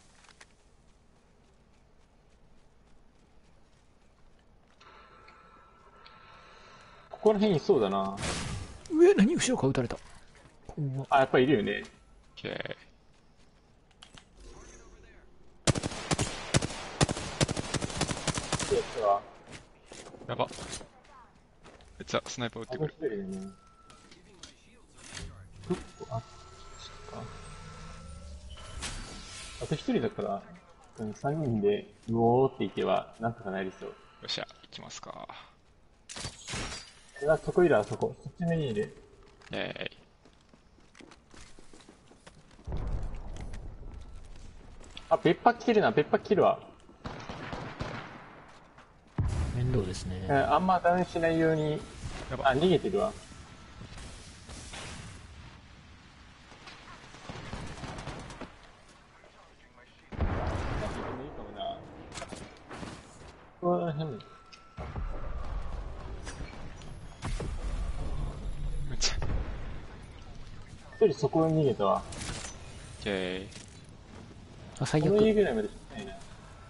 ここら辺いそうだな。 何後ろから撃たれた。怖っ。 あ、やっぱいるよね。 オッケー。 やったわ。 やば。めっちゃスナイパー撃ってくる。 あと一人だね。どこあ、そっか。あと一人だから、3人で、うおーっていけば、なんとかなりそう。 よっしゃ。 きますか。 そこいるあそこ。そっちの家で。 えあ、別泊切るな、別泊切るわ。 面倒ですね。 あんまダウンしないように。 やばあ、逃げてるわ。うわ、変。 めっちゃ。 一人そこに逃げたわ。 あ、最この家悪。 ぐらいまでしかないな。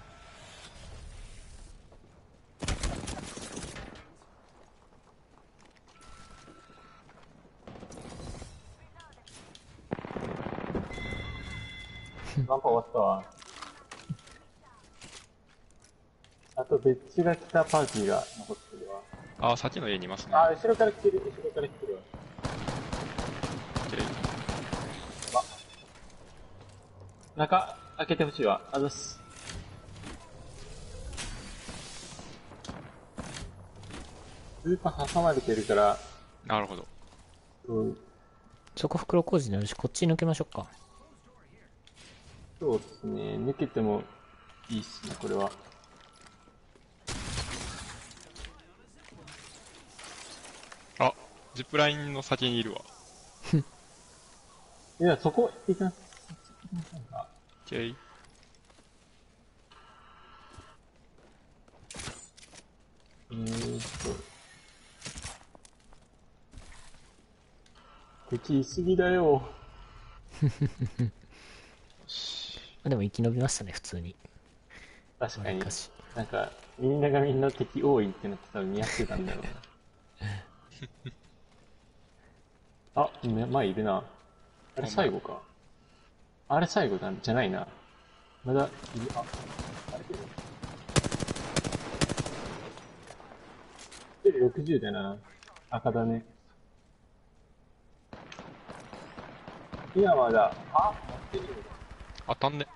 ワンパ終わったわ。あと、別地が来たパーティーが残ってるわ。 あ、先の家にいますね。 あ、後ろから来てる、後ろから来てるわ。中、開けてほしいわ。あざっす。スーパー挟まれてるから、 なるほど。 そこ袋小路になるし、こっち抜けましょうか。 そうですね。抜けてもいいっすね、これは。 あ、ジップラインの先にいるわ。 いや、そこ、行きます。 オッケー。 敵いすぎだよ。 でも生き延びましたね、普通に。 確かにわりか。し。 なんか、みんながみんな敵多いってなって多分見合ってたんだろうな。あ、前いるな。あれ最後か。あれ最後なんじゃないな。まだいる。あ、あれ一人60だな。赤だね。今まだ、あ、待ってる。 当たんね。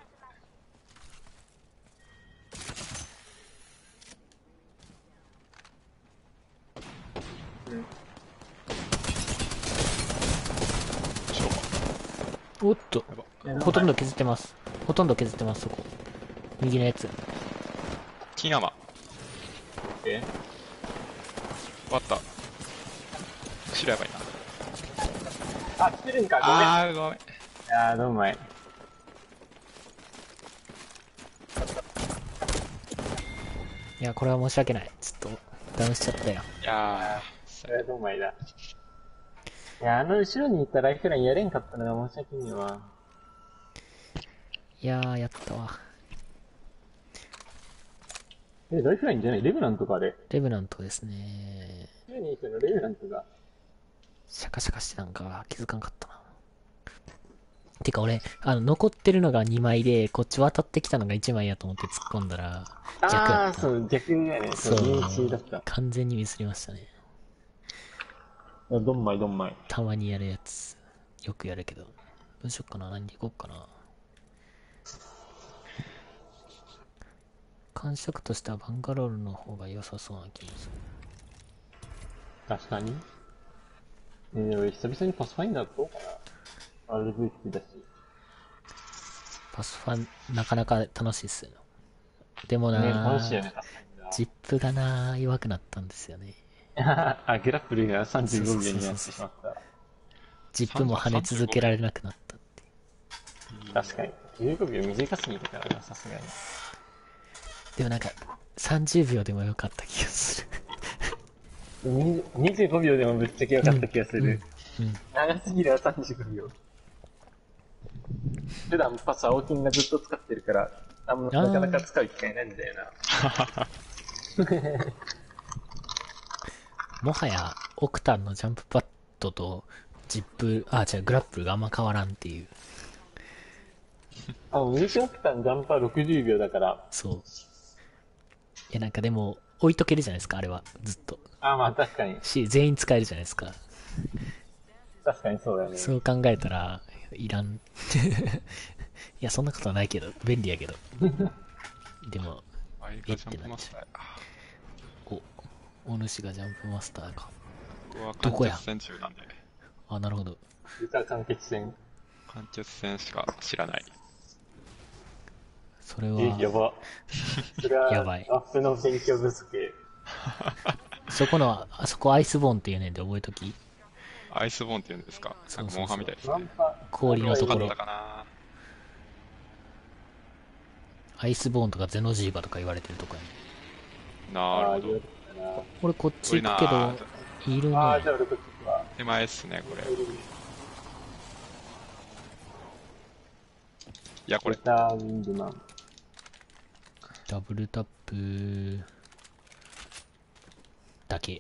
しょうおっと、 やば。 ほとんど削ってます。ほとんど削ってます、そこ。右のやつ。 金山。 え終わった。後ろやばいな。 あ、来てるんか、ごめん。 あー、ごめん。 どうも前。 いや、これは申し訳ない。ちょっと、ダウンしちゃったよ。 いやそれはどうも前だ。いや、後ろにいたライフラインやれんかったのが申し訳ねえわ。 いやー、やったわ。 ライフラインじゃないレブナントかあれ。 レブナントですね。 後ろにいたのレブナントが。 シャカシャカしてたんか気づかんかったな。てか俺、残ってるのが2枚で、こっち渡ってきたのが1枚やと思って突っ込んだら、逆やった。 そう、逆だよね。 そう認知だった。 完全にミスりましたね。 どんまいどんまい。 たまにやるやつ。よくやるけど。どうしよっかな、何でいこうかな。感触としてはバンガロールの方が良さそうな気もする。 確かに。でも久々にパスファインダーどうかな。RV だし。 パスファン、なかなか楽しいっすよ。でもなね、 ー、 楽しいよね、パスファインダー。 ジップがなー、弱くなったんですよね。 あ、グラップルが35秒になってしまった。 ジップも跳ね続けられなくなったっていう。 確かに。15秒短すぎたからな、さすがに。 でもなんか、30秒でも良かった気がする。 25秒でもぶっちゃけ良かった気がする。 うん。 長すぎるわ、35秒。普段パス青金がずっと使ってるから、なかなか使う機会ないんだよな。 もはや、オクタンのジャンプパッドと、ジップ、違う、グラップルがあんま変わらんっていう。 ミニオクタンジャンパー60秒だから。 そう。いやなんかでも、置いとけるじゃないですか、あれは。ずっと。 まあ確かに。 全員使えるじゃないですか。 確かにそうだよね。 そう考えたら、いらん。いや、そんなことはないけど、便利やけど。でも、 あいがジャンプマスターや。 お、 お主がジャンプマスターか。 僕はどこや間欠戦中なんで、 あ、なるほど。 実は完結戦。 間欠戦しか知らない。 それは、 やば。それは、 やばいアップの勉強不足。 あそこアイスボーンっていうねんで覚えとき。 アイスボーンって言うんですか？なんかモンハンみたいですね。 ワンパ、 氷のところよかった。かな。 アイスボーンとかゼノジーバとか言われてるとこやね。 なるほど。 俺こっち行くけど、いるね。 ああ、じゃあ俺こっち行くわ。 手前っすね、これ。いや、これ、 ターウィングマン。 ダブルタップだけ。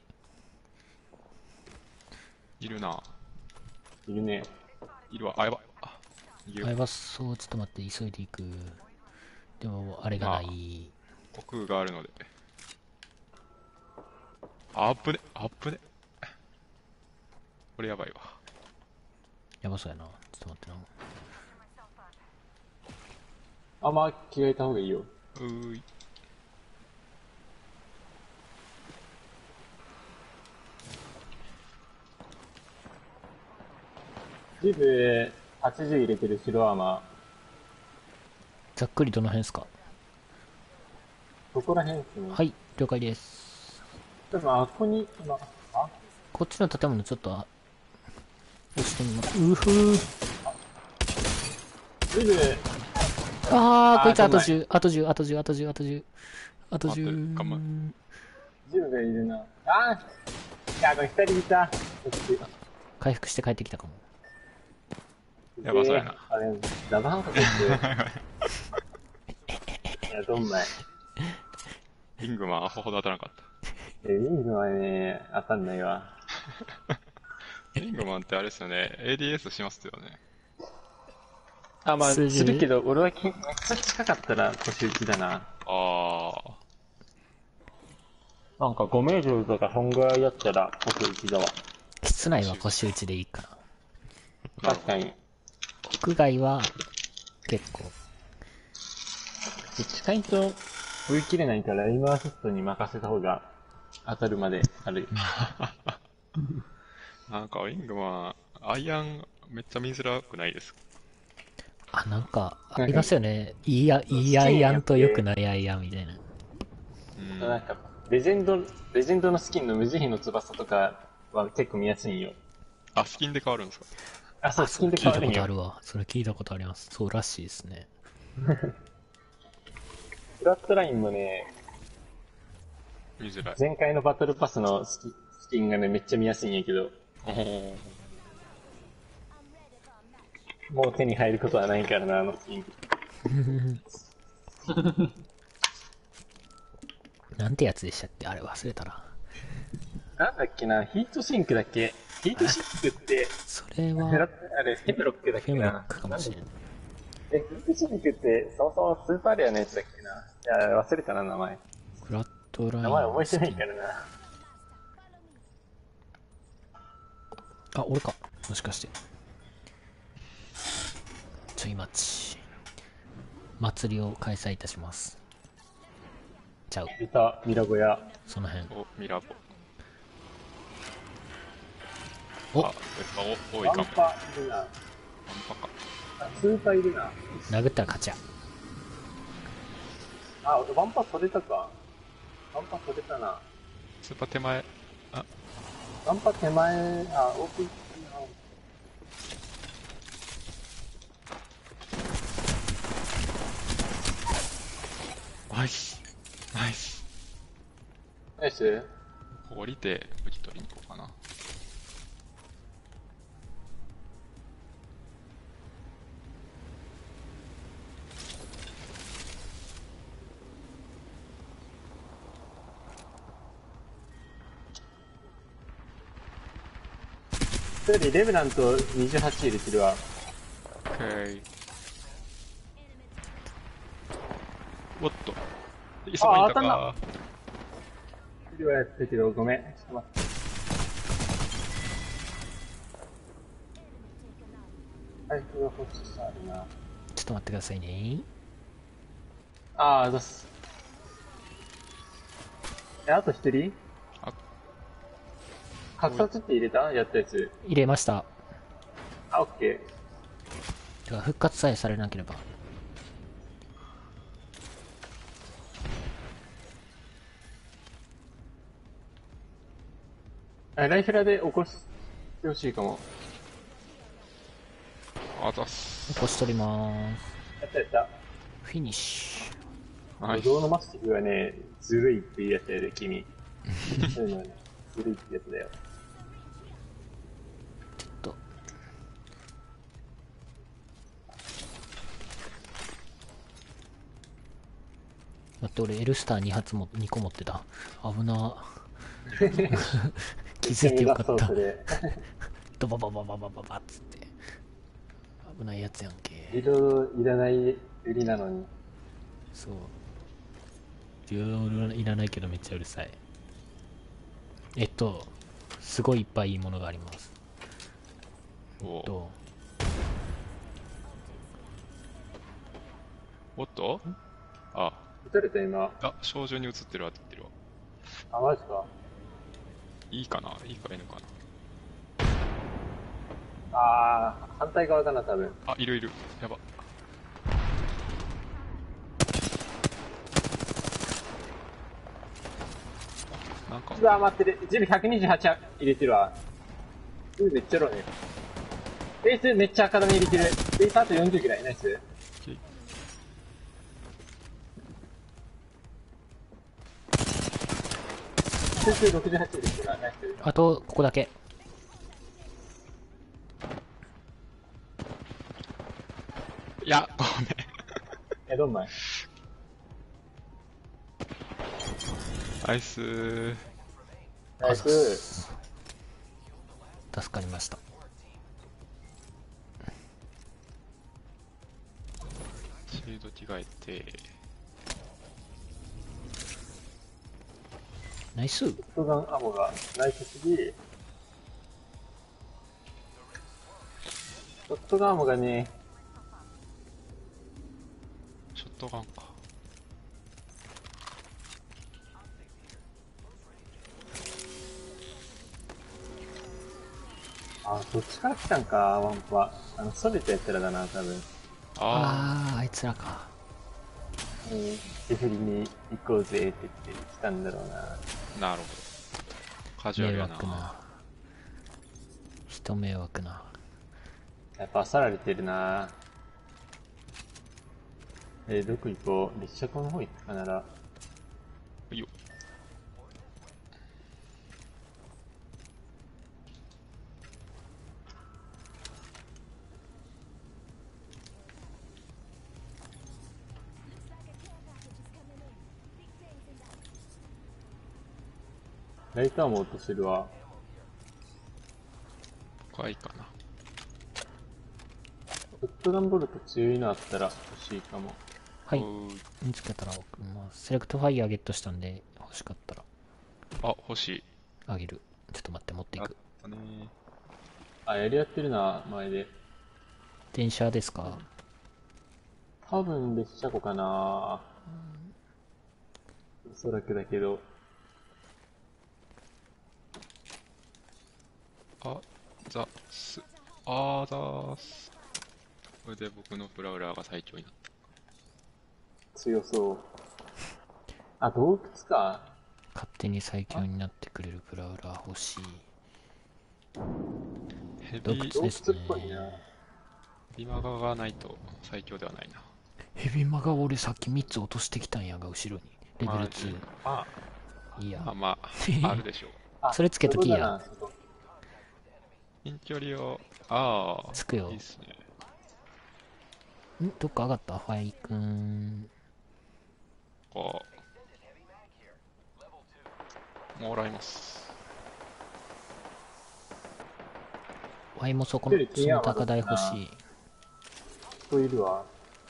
いるな。 いるね。 いるわ。あ、やば。あ、逃げよう。 あれはそう、ちょっと待って、急いでいく。でも、あれがない。 奥があるので。あっぶね、あっぶね。これやばいわ。 やばそうやな。ちょっと待ってな。 あんま着替えた方がいいよ。 うーい。 ジブ、80入れてる白アーマー。 ざっくりどの辺ですか？ どこら辺ですね。 はい、了解です。 でも、あそこに、 こっちの建物ちょっと、押してみます。うふー。 ジブ、 こいつあとあ 10、あと10、あと10、あと10、あと10。あと待ってる頑張 10。 ジブがいるな。いや、これ二人いた。こっち。 回復して帰ってきたかも。 やばそうやな。 あれ、ラバーハンカって。いや、どんまい。 リングマンアホほど当たらなかっリングはね、当たんないわ。 た。リングマンってあれですよね。ADS しますよね。 あ、まあ、 数字するけど、俺はめっちゃ近かったら腰打ちだな。 あなんか5メートルとかそんぐらいだったら腰打ちだわ。 室内は腰打ちでいいかな。 ー。 確かに。 屋外は、結構。 近いと追い切れないから、エイムアシストに任せた方が当たるまである。 なんか、リングマン、アイアンめっちゃ見づらくないですか？ あ、なんか、ありますよね。いいアイアンと良くないアイアンみたいな。 うん。 なんか、レジェンドのスキンの無慈悲の翼とかは結構見やすいんよ。 あ、スキンで変わるんですか？ あ、そう、スキンで聞いたこ変わるんよ。 とあるわ。それ聞いたことあります。そうらしいですね。 フラットラインもね、 見づらい。 前回のバトルパスのスキンがね、めっちゃ見やすいんやけど、 おー。 もう手に入ることはないからな、あのスキン。 なんてやつでしたっけあれ忘れたな。 なんだっけな、ヒートシンクだっけ？ヒートシンクって、 それは、 あれ、フェムロックだっフけな。 ェムロックかもしれない。 ヒートシンクって、そもそもスーパーレアのやつだっけな。いや、忘れたな、名前。 フラットライン。 名前覚えてないからな。 あ、俺か。もしかして。ちょい待ち。祭りを開催いたします。ちゃう。 いた、ミラボヤ。 その辺。 お、ミラボ。 おあ、やっぱ多いかも。 ワンパいるな。 ワンパか。 あ、スーパーいるな。 殴ったら勝ちや。 あ、俺ワンパ取れたか。ワンパ取れたな。 スーパー手前。あ、 ワンパ手前、あ、奥行きナイス。ナイス。 ナイス。 降りて、武器取りに行こうかな。 それよりレブナント28入れてるわ。 オッケー。おっと。そこにいた当たんか。 いるはやったけど、ごめん。ちょっと待って。回復が欲しさあるな。 ちょっと待ってくださいね。 あー、どうす。あと一人あ格殺って入れたやったやつ。 入れました。 あ、オッケてか復活さえされなければ。 ー。ライフラで起こしてほしいかも。 あざっす。 起こしとりまーす。 やったやった。 フィニッシナイス。 ブドウのマスティフはね、ずるいっていうやつやで、君。そういうのはね、ずるいってやつだよ。 ュ。ちょっと。待って、俺エルスター2発も2個持ってた。危な。気づいてよかった。 それ。 ドバババババババっつって。危ないやつやんけ。 リロードいらない売りなのに。 そう。リロードいらないけどめっちゃうるさい。すごいいっぱいいいものがあります。 おおっとあ、 撃たれた今。 あ、少女に映ってるわって言ってるわ。 あ、マジか。 いいかないいかいいのかあー、反対側かな、多分。 なあ、いるいる。やば。なんか、 うわ、待ってる。ジム128入れてるわ。めっちゃローね。ベースめっちゃ赤玉入れてる。ベースあと40ぐらい。ナイス。空中68入れてるわ。ナイス。 あと、ここだけ。 いや、ごめん。 どんまい。 ナイスー。 ナイス。 助かりました。 シールド着替えて。 ナイス。 ショットガンアモがナイスすぎ。ショットガンアモがね、 ショットガンか。 あ、どっちから来たんか、ワンパ。それたやつらだな、多分。 あいつらか。 手振りに行こうぜって言って来たんだろうな。 なるほど。カジュアル迷やな。 惑な。人迷惑な。 やっぱ漁られてるな。どこ行こう。列車港の方行くかなら。 いいよ。 ライトアーム落としてるわ。 ここはいいかな。 ホットガンボルト強いのあったら欲しいかも。 はい。 おー見つけたら送ります。セレクトファイヤーゲットしたんで、欲しかったらあ、欲しい。 あげる。ちょっと待って、持っていあっく。 たねあ、やりやってるな、前で。 電車ですか？ 多分列車庫かな。おそらくだけど。 あ、ザス。あーザース。これで僕のプラウラーが最強になっ強そう。あ、洞窟か。 勝手に最強になってくれるプラウラー欲しい。 た。ヘ洞ビ洞窟です窟っぽいな。 ね。 ビマガがないと最強ではないな。 ヘビマガ俺さっき3つ落としてきたんやが、後ろに。レベルマジあ、 2。いいや。 まあ、あるでしょう。 あそれつけときや。 そういうことだな。 近距離を、ああ、 つくよいいっすね。 どっか上がったファイくん。 こう、もらいます。 ワイもそ一人その高台欲しい。 人いるわ。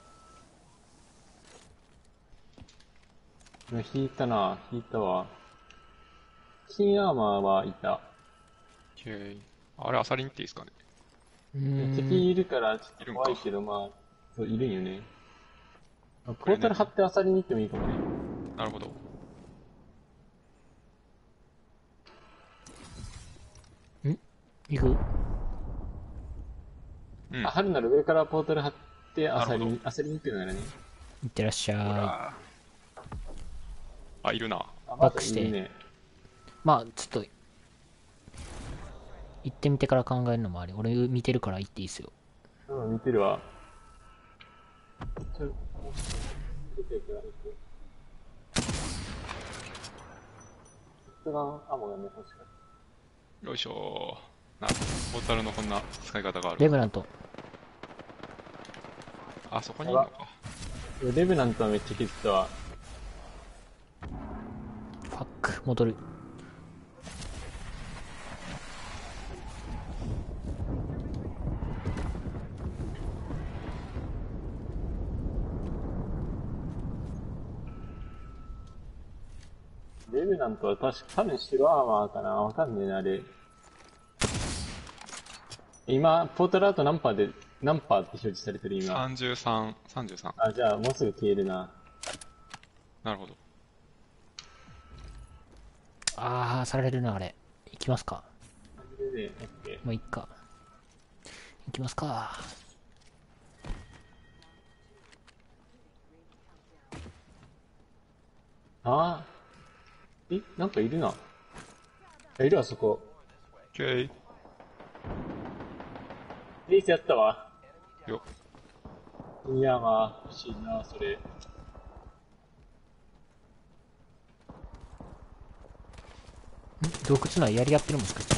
引いたな、引いたわ。金アーマーはいた。 あれ、アサリンっていいですかね。 敵いるからちょっといるんか怖いけど、まあ、そう、いるんよね。ポータル張ってアサリに行ってもいいかもね。 なるほど。 行く。 うん。 あ、春なら上からポータル張ってアサリなるに、アサリに行くのならね。 いってらっしゃい。 あ、いるな。 あ、 バックしているね。 まあ、ちょっと、行ってみてから考えるのもあり。俺見てるから行っていいっすよ。 うん、見てるわ。ちょ、出てるから行く。一番アモがね、欲しかっよいしょー。ポータルのこんな使い方がある。 レブナント。 あそこにいるのか。 た。レブナントはめっちゃ削ったわ。 ファック、戻る。 レブナントは確か、多分白アーマーかな、わかんねえな、あれ。今、ポータルアウト何パーで、何パーって表示されてる今。 33、33。 あ、じゃあもうすぐ消えるな。 なるほど。 あー、されるな、あれ。行きますか。 これで、オッケー。 もういっか。行きますか。 あー、なんかいるな。あ、いるわ、そこ。 オッケー。 レイスやったわ。 よ。 いや、まあ、欲しいな、それ。 洞窟内やり合ってるもしかして。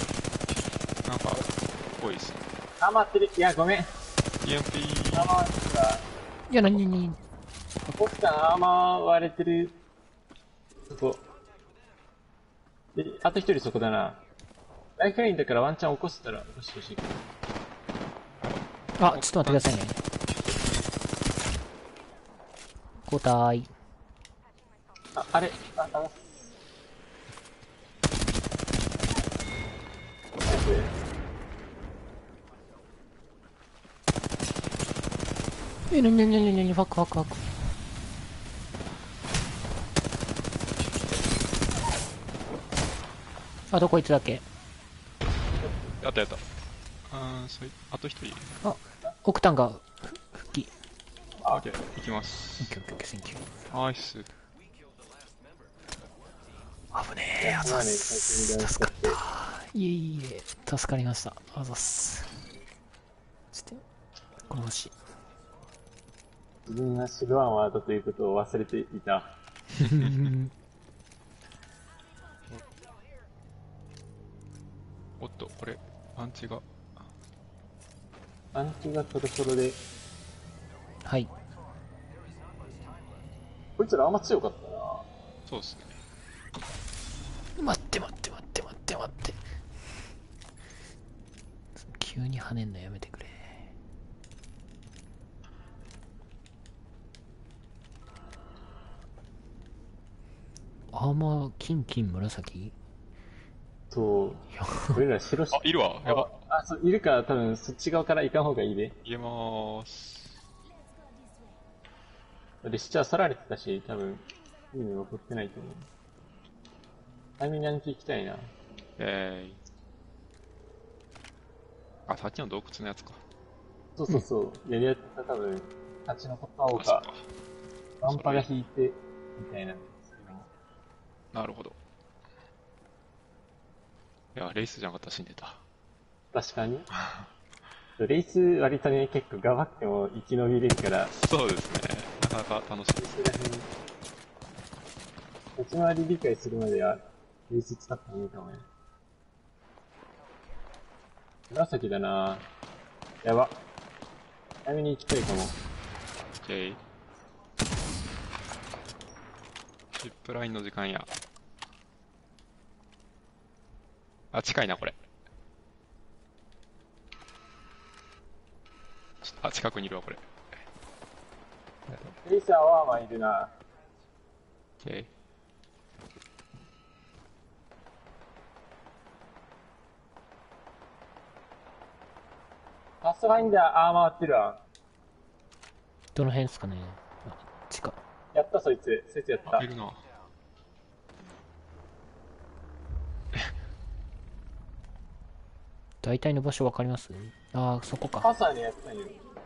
なんか、ぽいっすね。 あ、待ってる。いや、ごめん。 EMP。 アーマーが、 いや、何奥さんアーマー割れてる。そこ。で、あと一人そこだな。ライフラインだからワンチャン起こせたら起こしてほしいけど。 あ、ちょっと待ってくださいね。交代。 あ、あれ、あ、あ、 何ファックファックファック。あとこいつだけ。 やったやった。あと一人。 あ、オクタンが復帰。 オッケー。行きます。 オッケーオッケーオッケー、センキュー。 ナイス。 危ねえ、あざっす。助かった。いえいえ、助かりました。あざっす。ちょっと、これ欲しい。 自分が白アーマーだということを忘れていた。 おっと、これ、パンチが。 アンチがトロトロで、 はい。 こいつらあんま強かったな。 そうっすね。 待って。急に跳ねんのやめてくれ。アーマー、金、紫そう。俺ら白しあ、いるわ。やば。 あ、そう、いるから多分そっち側から行かん方がいいで。 入れまーす。 列車は去られてたし、多分、いいの残ってないと思う。タイミングアンチ行きたいな。 あ、さっきの洞窟のやつか。 そう。やりやった多分、立ち残った方あ、そっが、 か。 ワンパが引いて、みたいな。 なるほど。いや、レースじゃなかったら死んでた。 確かに。レース割とね、結構頑張っても生き延びれるから、 そうですね。なかなか楽しい。 そこら辺、立ち回り理解するまでは、レース使ってもいいかもね。紫だなぁ。やば。早めに行きたいかも。 オッケー。ジップラインの時間や。あ、近いな、これ。あ、近くにいるわ、これ。 レーサーはまあいるな。 オッケー。 パスファインダー、回ってるわ。 どの辺ですかね。地下。 やったそいつやった。 あ、いるな。 大体の場所わかります？ああ、そこか。 パサーにやったんよ。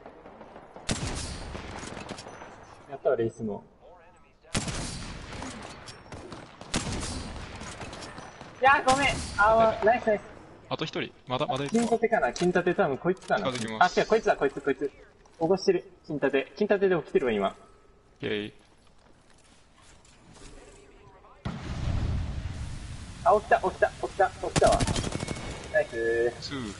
やったわ、レイスも。いやー、ごめん。ナイスナイス。 あと一人。まだい金るわ。 立てかな、金立て多分こいつかな。 近づきますあ、違う、こいつだ、こいつ。起こしてる。金立て。金立てで起きてるわ、今。 イェイ。 あ、起きたわ。ナイスツー。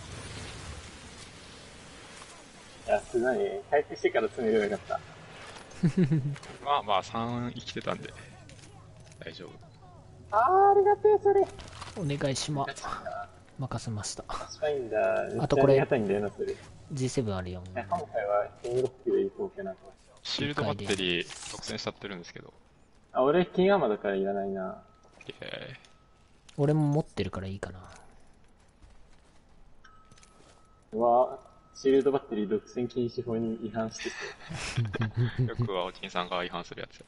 いや、すごいね。回復してから詰めればよかった。 まあまあ、3生きてたんで、大丈夫。 ありがてえ、それ。 お願いします。任せました。 近いんだ。 あとこれめっちゃありがたいんだよな、それ。い G7 あるよ。 や、今回は金6級でいこうかなと。 シールドバッテリー独占しちゃってるんですけど。 あ、俺金アーマーだからいらないな。 イェイ。 俺も持ってるからいいかな。 うわシールドバッテリー独占禁止法に違反してて。 よくはおじいさんが違反するやつ。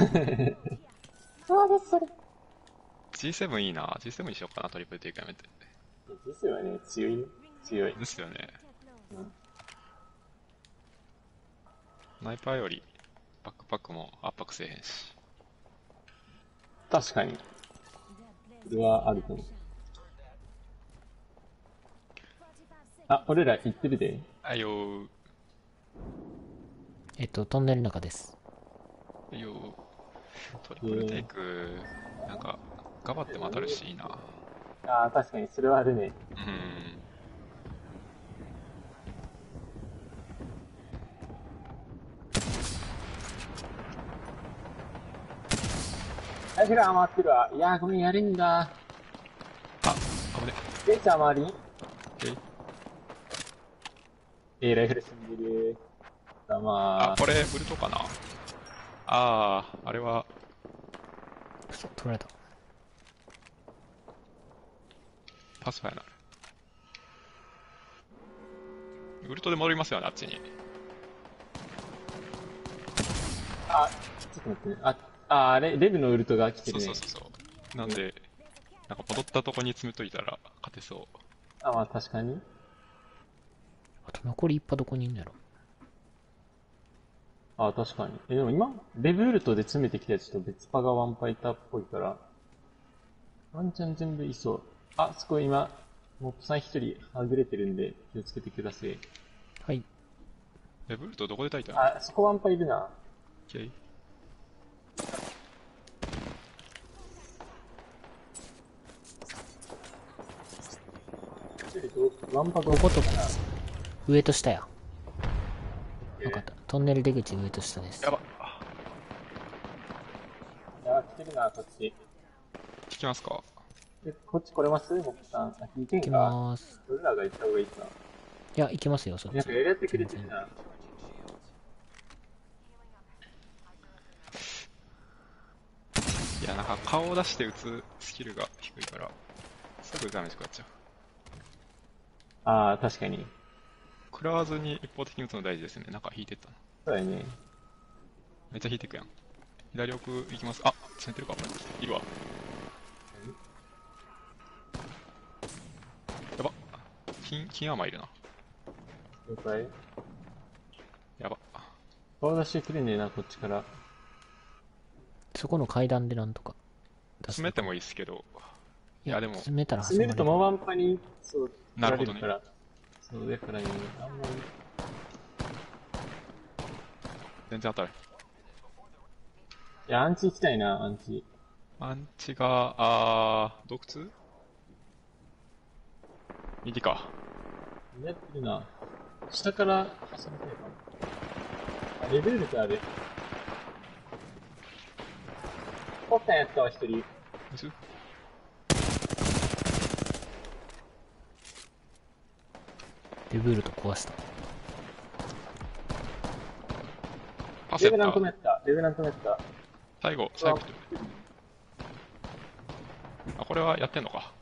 そうです、それ。 G7 いいな。G7 にしようかな、トリプルテイクやめて。 実はね、強いね。強い。 ですよね。 うん。 スナイパーより、バックパックも圧迫せえへんし。 確かに。それはあると思う。あ、俺ら行ってるで。 あいよー。 トンネルの中です。 あいよー。トリプルテイク、なんか、頑張っても当たるしいいな。 ああ、確かに、それはあるね。 うん。 ライフラー回ってるわ。いやー、ごめん、やるんだ。 あ、危ね。 レイチャー回りえい。 ライフル死んでる。だまあ、これ、ウルトかな。あー、あれは、 くそ、取られた。 パスファイナル。ウルトで戻りますよね、あっちに。 あ、ちょっと待ってね。レブのウルトが来てるね。 そうそうそうそう。なんで、なんか戻ったとこに詰めといたら勝てそう。 あ、まあ確かに。 あと残り一波どこにいんのやろ。 あ、確かに。でも今、レブウルトで詰めてきたやつと別パがワンパイターっぽいから、ワンチャン全部いそう。あ、そこ今、モップさん一人はぐれてるんで気をつけてください。 はい。 レブルトどこで炊いたの？ あ、そこワンパいるな。 オッケー。 ワンパどこことかな。 上と下や。わかった。トンネル出口上と下です。 やば。 いや、来てるな、こっち。 聞きますか？ こっち来れますモップさん。あ、聞いてん行きか。 まーす。 俺らが行った方がいいかな。 いや、行きますよ、そっち。 なんかやり合ってくれてるな。 いや、なんか顔を出して撃つスキルが低いから、すぐダメージ食らっちゃう。 ああ、確かに。 食らわずに一方的に撃つの大事ですね。なんか引いてったな。 そうだよね。 めっちゃ引いていくやん。左奥行きます。あ、詰めてるか、これ。いるわ。やば。金アーマーいるな。 了解。 やば。 顔出してくれねえな、こっちから。 そこの階段でなんとか。 詰めてもいいですけど。 いや、 いやでも詰めたら詰めるともうワンパに、そう、 なるほどね取られるから。そう、だからね、あんまり。 全然当たる。 いや、アンチ行きたいな、アンチ。 アンチが、洞窟右か。 やってるな。下から挟みたいかも。あ、レベルルある。ポッタンやったわ、一人。 むずレブールと壊した。 レベランパスやったトもやった。レベラントもやった。 最後一人。あ、これはやってんのか。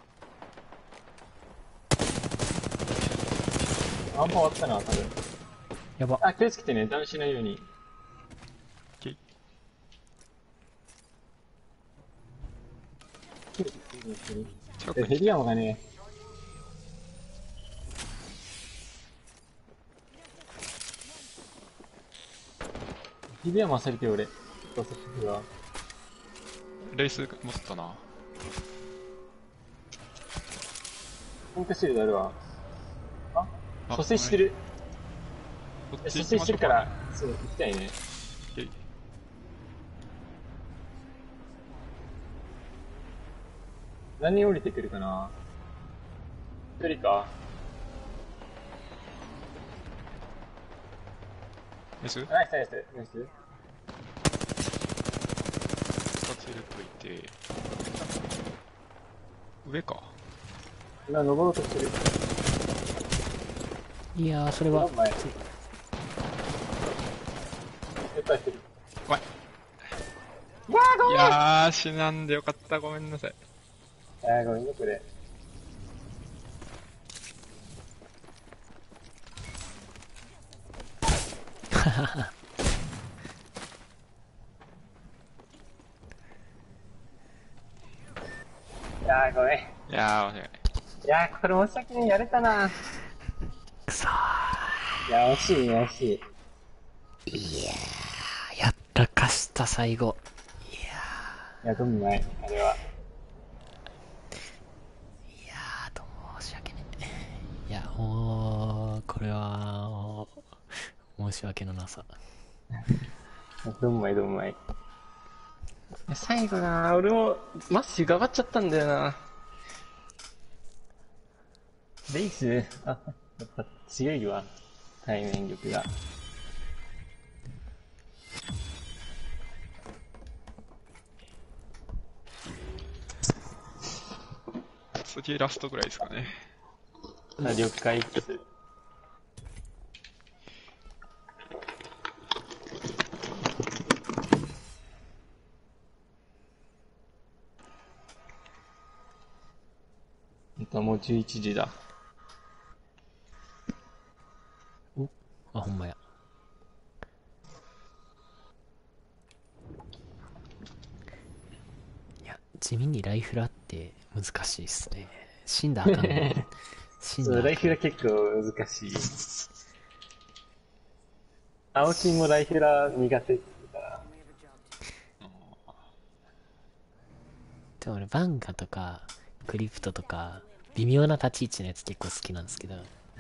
ワンパ終わったな、多分。 やば。 あ、気をつけてね、ダウンしないように。 オッケー。 ヘリアムがね、 指輪勝りてよ、俺。そうそうそう。 レース持ったな。 本当シールドあるわ。 あ、 蘇生してる。 こっち蘇行きましょうか。 生してるから、そう、行きたいね。 オッケー。 何人降りてくるかな。一人か。 ナイス。 ナイスナイスナイス。 2つ入れといて。上か。 今登ろうとしてる。 いやー、それは、 前。絶対してる。 わい。いやー、死なんでよかった。ごめんなさい。 ごめんね、これ。ごめん。 いやー、申し訳ない。 これ申し訳ない。やれたな。 くそ惜しいね、惜しい。 ー。いやー、やらかした、最後。 どんまい、あれは。 いやー、どう申し訳ねえ。いや、もう、これは、申し訳のなさ。 どんまい、どんまい。最後な、俺も、マッシュ頑張っちゃったんだよな。レイス、やっぱ強いわ。対面力が。 次ラストぐらいですかね。 了解です。もう11時だ。 あ、ほんまや。いや、地味にライフラって難しいっすね。死んだらあかんの。死んだらあかん。 ライフラ結構難しい。青金もライフラ苦手って言ったから。 でも俺、バンガとか、クリプトとか、微妙な立ち位置のやつ結構好きなんですけど。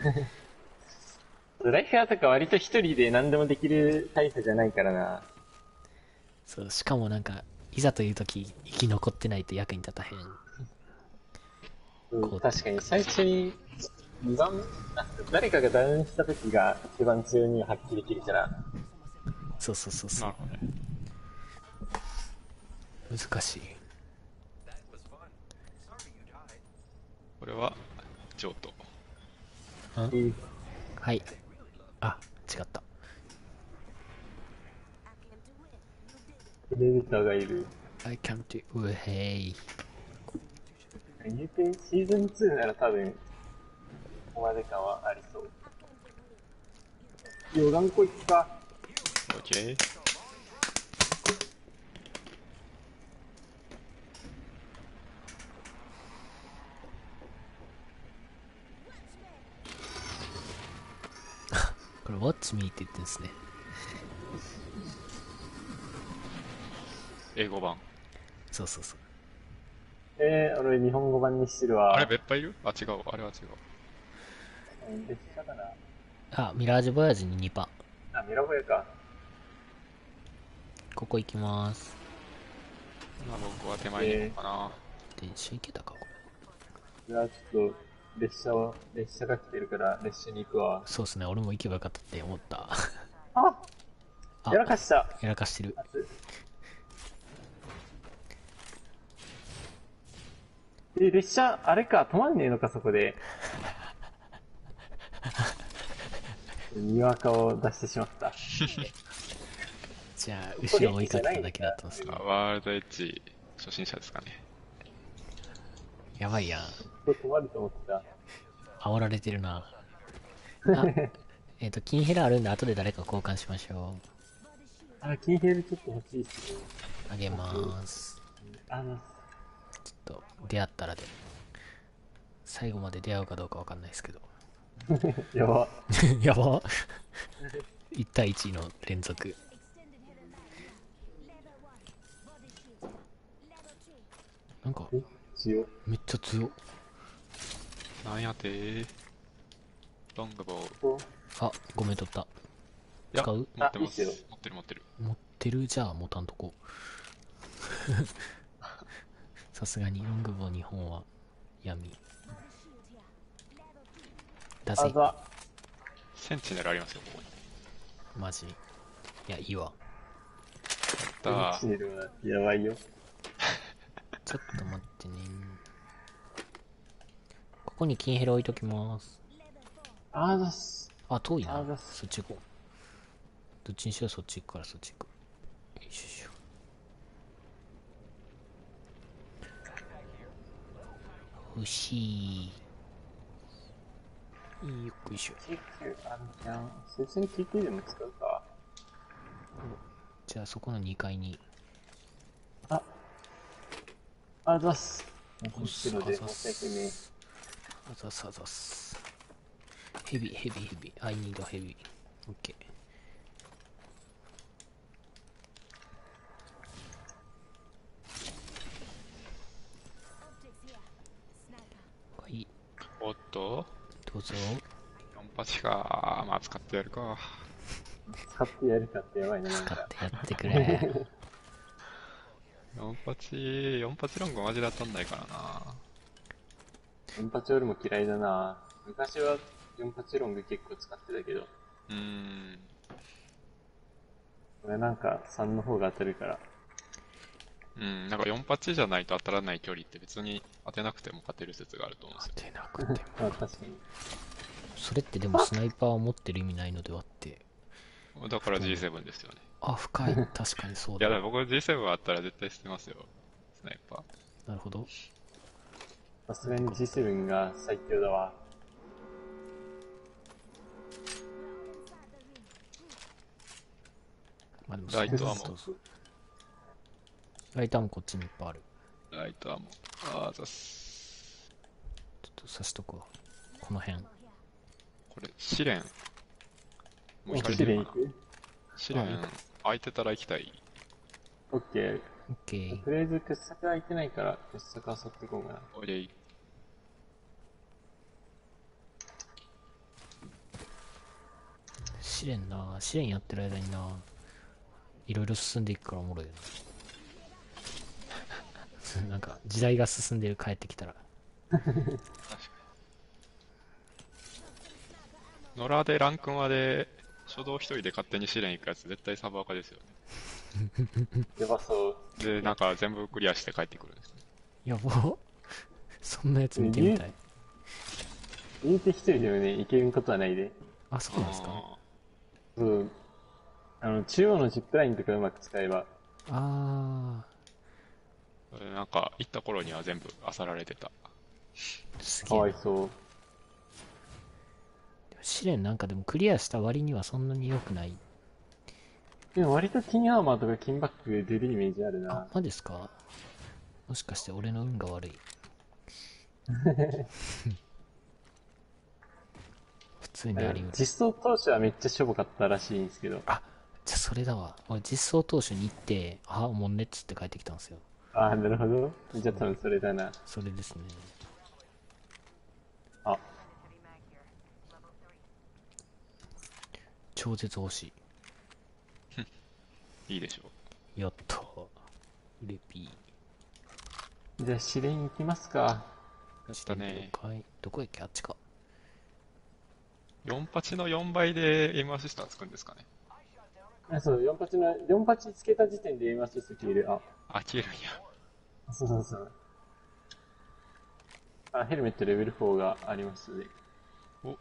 ライフラとか割と一人で何でもできるタイプじゃないからな。 そう、しかもなんか、いざという時、生き残ってないと役に立たへん。 確かに最初に2番誰かがダウンした時が一番強みを発揮できるから。 そうそうそうそう。難しい。 これは、譲渡。 はい。あ、違った。 プレデターがいる。 I can't do... うへい。 言うてシーズン2なら多分、ここまで感はありそう。よ、頑固いっか。 オッケー。 これ、Watch me って言ってんですね。 英語版。 そうそうそう。 俺日本語版にしてるわ。 あれ、別派いる？あ、違う。あれは違う。 列車かな。 あ、ミラージュボヤージュに2パ。 あ、ミラボヤか。 ここ行きます。 今僕は手前に行こうかな。 電車行けたか、これ。 いや、ちょっと、列車が来てるから、列車に行くわ。 そうっすね、俺も行けばよかったって思った。 ああ、 やらかした。 やらかしてる。 列車、あれか、止まんねえのか、そこで。にわかを出してしまった。 じゃあ、後ろ追いかけただけだったんですね。 ワールドエッジ初心者ですかね。 やばいやん。 止まると思った。 煽られてるな。あ、金ヘラあるんで後で誰か交換しましょう。 金ヘルちょっと欲しいっすね。 あげまーす。ちょっと、出会ったらで。最後まで出会うかどうかわかんないですけど。 やば。 やば1対1の連続。 なんか、 え、強っ。 めっちゃ強っ。 なんやてー。ロングボール。 お、 あ、ごめん、取った。 いや、 使う持ってます。 あいいっすよ持ってる持ってる。 持ってる。じゃあ、持たんとこ。さすがに、ロングボウ2本は、闇。だぜ。 あざ。 センチネルありますよ、ここに。 マジ。いや、いいわ。 だー。 シールはやばいよ。 ちょっと待ってね。ここに金ヘラ置いときます。 あざっす。 あ、遠いな。 あざっす。 そっち行こう。どっちにしろそっち行くからそっち行く。よいしょよいしょ。よしー。よっこいしょ。 救急あるじゃん。先生に救急でも使うか。 じゃあそこの2階に。 あ、あざっす。 おっす後ろで申し訳ねあざすあざす。ヘビヘビヘビ。I need a heavy. OK。はい、 おっと、 どうぞ。 4発か。まあ、使ってやるか。 え。使ってやるかってやばいな、なん使っか。 てやってくれ。 4発ロングマジで当たんないからな。 4発俺も嫌いだな。昔は4発ロング結構使ってたけど、俺なんか3の方が当たるから。 なんか4発じゃないと当たらない距離って別に当てなくても勝てる説があると思うんですよ。 当てなくても。 まあ確かに。 それってでもスナイパーを持ってる意味ないのではって。 だから G7 ですよね。 あ、深い。確かにそういや、 だ。 だから僕 G7 あったら絶対捨てますよ。スナイパー。 なるほど。 さすがに G7 が最強だわ。 まあでもライトアモそうそうそう。ライトアモこっちにいっぱいある。 ライトアモ。あーざっす。 ちょっと刺しとくわ。この辺。 これ、試練。もうもう光試練行く？ 試練、空いてたら行きたい。 オッケー。 オッケー。 とりあえず掘削空いてないから、掘削遊っていこうかな。 おいでい。 試練な。試練やってる間にな。いろいろ進んでいくからおもろいよな。なんか時代が進んでる帰ってきたら。 確かに。野良でランクマで、初動一人で勝手に試練行くやつ絶対サブアカですよね。 やばそう。 で、なんか全部クリアして帰ってくるんですね。 やば。そんなやつ見てみたい。 言うて一人でもね、いけることはないで。 あ、そうなんですか。 あそう。中央のジップラインとかうまく使えば。 あーなんか行った頃には全部漁られてた。 ー、すかげえな。 わいそう。 試練なんかでもクリアした割にはそんなに良くない。 でも割とキンアーマーとかキンバック出るイメージあるあ、 な。 マジですか。もしかして俺の運が悪い。普通にあり得る。 実装当初はめっちゃしょぼかったらしいんですけど。 あ、じゃあそれだわ。俺実装当初に行って、あ、もうねっつって帰ってきたんですよ。 ああ、なるほど。じゃあ多分それだな。 それですね。 あ、 超絶欲しいいでしょい。やったー。うれぴじゃあ試練行きますか。 う。やったね。 はい。どこやっけ。あっちか。 48の4倍で M アシスターつくんですかね。 あ、そう、4八つけた時点でエイムアシスト消える。あ、 あ、消えるんや。 そうそうそう。あ、ヘルメットレベル4がありますね。 お。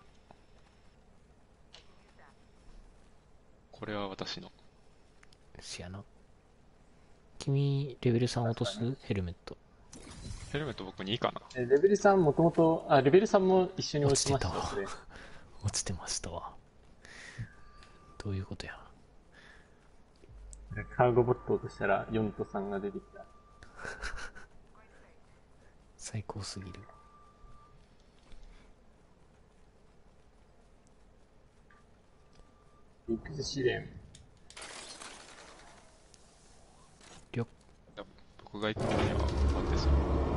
これは私の。 しやな。君、レベル3落とすヘルメット。 ヘルメット僕2かな。 レベル3もともと、あ、レベル3も一緒に落ちました、 落ちてたわそれ。 落ちてましたわ。どういうことや。 カーゴボット落としたら4と3が出てきた。 最高すぎる。 ミックス試練。 りょ、 僕が行くのにはそうですよ。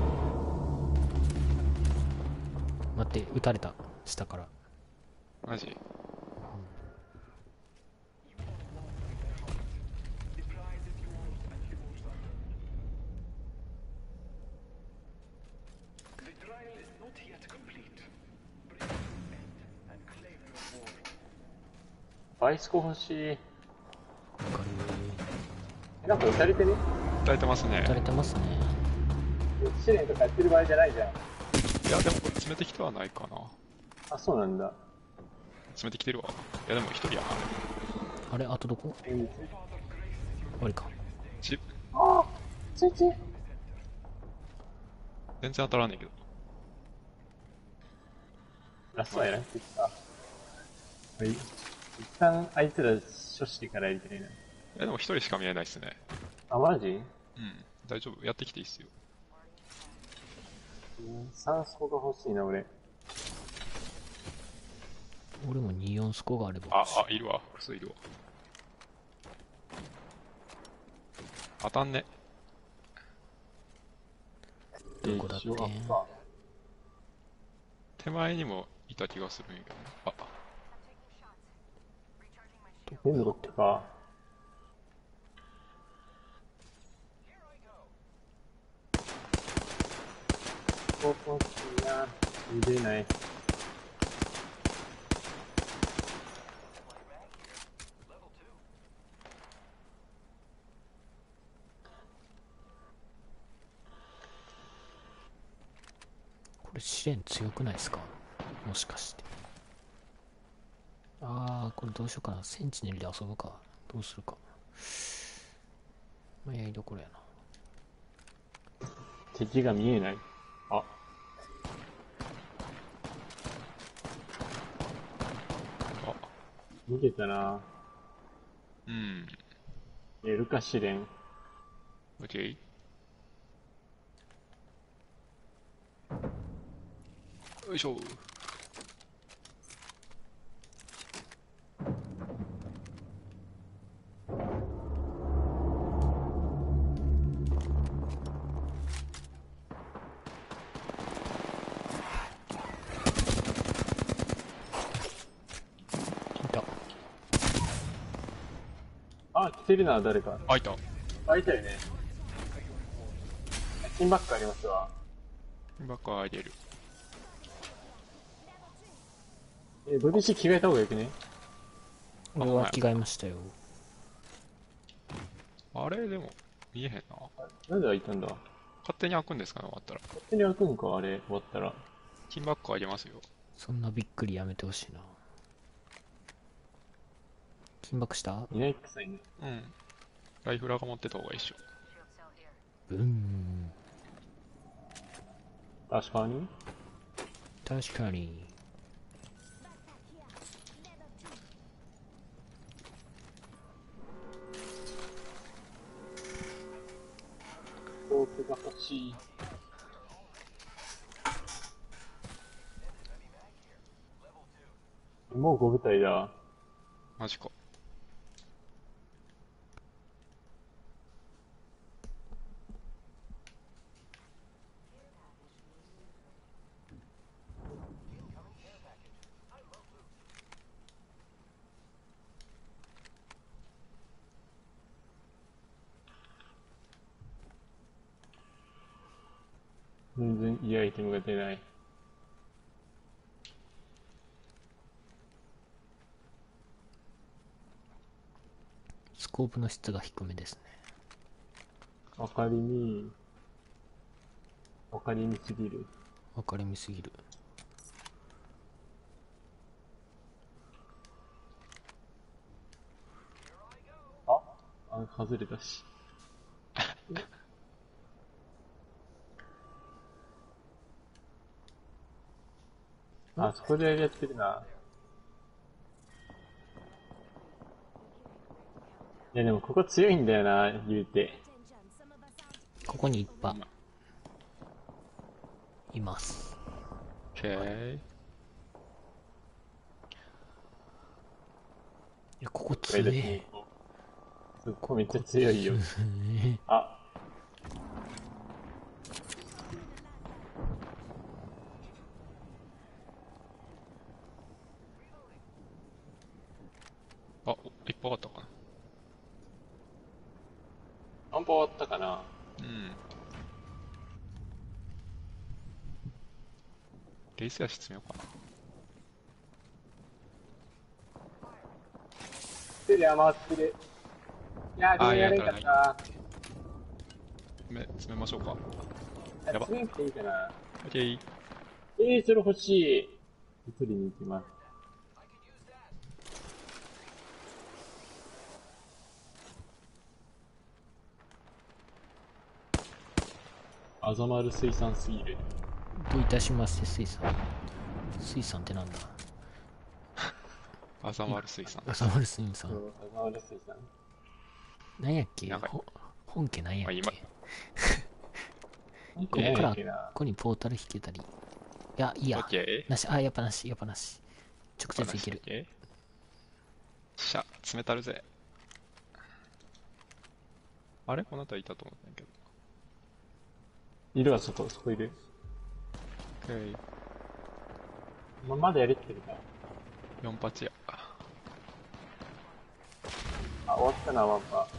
待って、撃たれた。下から。 マジ？ バイスコ欲しい。 わかる。 なんか撃たれてる？ 耐えてますね。 撃たれてますね。 試練とかやってる場合じゃないじゃん。 いや、でもこれ詰めてきてはないかな。 あ、そうなんだ。 詰めてきてるわ。いや、でも一人やな。 あれ、あとどこ？ 現実。 終わりか。 ああ、ついつい。 全然当たらんねんけど。 ラストはやらんって言った。はい。一旦あいつら処してからやりたいな。 いや、でも一人しか見えないっすね。 あ、マジ？ うん。大丈夫。やってきていいっすよ。 3スコが欲しいな、俺。 俺も24スコがあれば。 いるわ。複数いるわ。当たんね。 どこだって一応アッパ手前にもいた気がするんやけどね。 ー。全部ロックか。ここ欲しいな。見れない。 これ試練強くないですか？もしかして。これどうしようかな。センチネルで遊ぶか。どうするか。まあ、やりどころやな。 敵が見えない。あ、逃げたな。 うん。 ルカ試練。 オッケー。よいしょ。 いた。 あ、来てるな、誰か。 開いた。 あ、いたよね。金バッグありますわ。 バック開いてる。 ボディシ着替えた方がよくね？ 俺は着替えましたよ。 あれでも、見えへんな。 なんで開いたんだ？ 勝手に開くんですかね、終わったら。 勝手に開くんか、あれ、終わったら。 金バックあげますよ。 そんなびっくりやめてほしいな。金箔した？ いないくさいね。 うん。ライフラーが持ってた方がいいっしょ。 ブーン。 確かに。 確かに。 ロープが欲しい。もう5部隊だ。 マジか。 全然いいアイテムが出ない。 スコープの質が低めですね。 わかりみすぎる。 分かりみすぎる。 外れたし。そこでやってるな。いやでもここ強いんだよな、言うて。 ここにいっぱいいます。 オッケー。 いや、ここ強い。 そこめっちゃ強いよ。あ、 ぽかったかな。 ワンパ終わったかな。 うん。レイスやし詰めようかな。 手で余ってる。いやー、 あーでやれんかった詰めましょうか。 ー。 やば次に来ていいかな。 オッケー。 それ欲しい。取りに行きます。あざまる水産すぎる。 どういたしまして、水産。水産ってなんだ？ あざまる水産。 あざまる水産。 あざまる水産。 なんやっけ？ なんか本家なんやっけ？ まあここからここな。 こにポータル引けたり。いや、いいやオッ。ケー。 なし、あ、やっぱなし、やっぱなし。直接いける。 オッケー。しゃ、詰めたるぜ。あれこの辺りいたと思ったんやけど。 いるわ、そこいる。 オッケー。 まだやれってるか。 4発や。 あ、終わったな、ワンパ。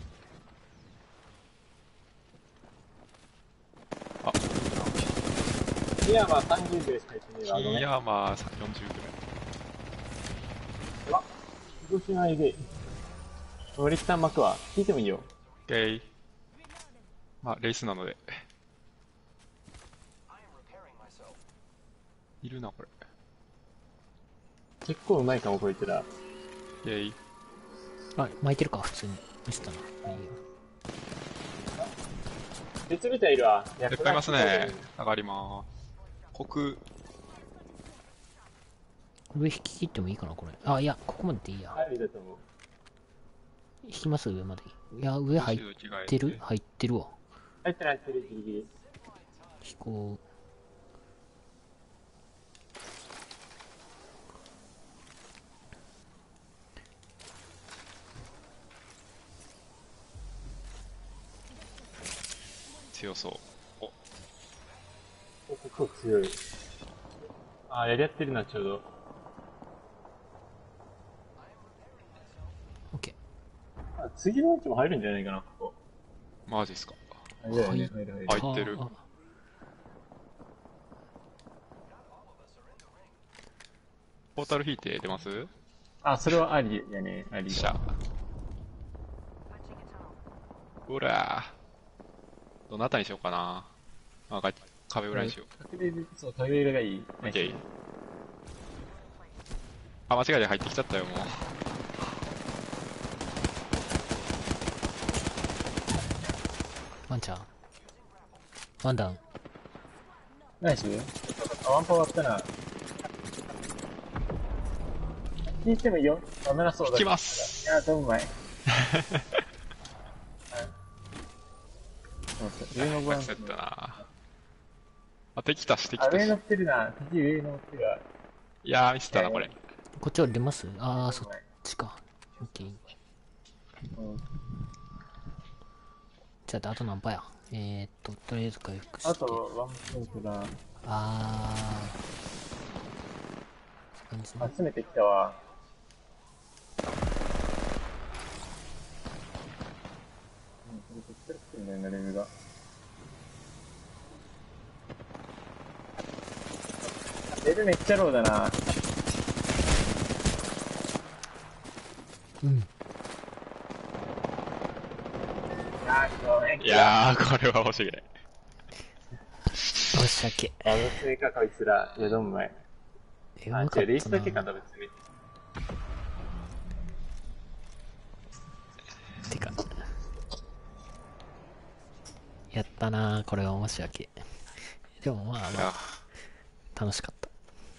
あ、 いや、まあ30秒しか言ってねえわ。ごめん。 いや、まあ、40ぐらい。 あ、広島いる。俺一旦巻くわ。聞いてもいいよ。 オッケー。まあ、レースなので。いるな、これ。 結構うまいかも、こいつら。 オッケー。 あ、巻いてるか、普通に。ミスったな。いいよ。 別みたいいるわ。いやいっぱいいますね。上がりまーす。国、 上引き切ってもいいかな、これ。あ、いや、ここまででいいや。 ありだと思う。 引きます上まで。いや、上入ってる入ってるわ。 入ってる入ってる、ギリギリ。 飛行。 強そう。お、 お、ここ強い。あ、やり合ってるな、ちょうど。 オッケあ、次のうちも入るんじゃないかな、ここ。 マジっすか。 入るよね、 はい入る入る。 ー。 入ってるあポータル引いて出ますあ、それはありやね、あり。 しゃ。ほらー。どなたにしようかな。あ、壁裏にしよう。 隠れる、そう、影色がいい。 オッケー。あ、間違えて入ってきちゃったよ、もう。 ワンちゃん。ワンダウン。 ナイス。あ、ワンパ終わったな。聞いてもいいよ。危なそうだ。 引きます。 いや、どうまい。上のボランセットな。あ、敵たし、敵あ、 たし。 上乗ってるな。敵上乗ってるわ。 いやー、ミスったな、これ。 こっち降りれます？あー、そっちか。オッケー。 うん。 じゃあ、あと何パや。とりあえず回復して。 あと、ワンポイントだ。 あー。そういう感じね。 集めてきたわ。うん、これこっちから来てるんだよな、レベルが。レベルめっちゃローだな。 うん。 ごめん。 いやー、これは面白い。 申し訳。 あ、別にか、こいつら。いや、どんまい。あ、 うまかじゃあ、レーったな。 スだけかな、別に。 てか。やったな、これは申し訳。でもまあまあ、楽しかった。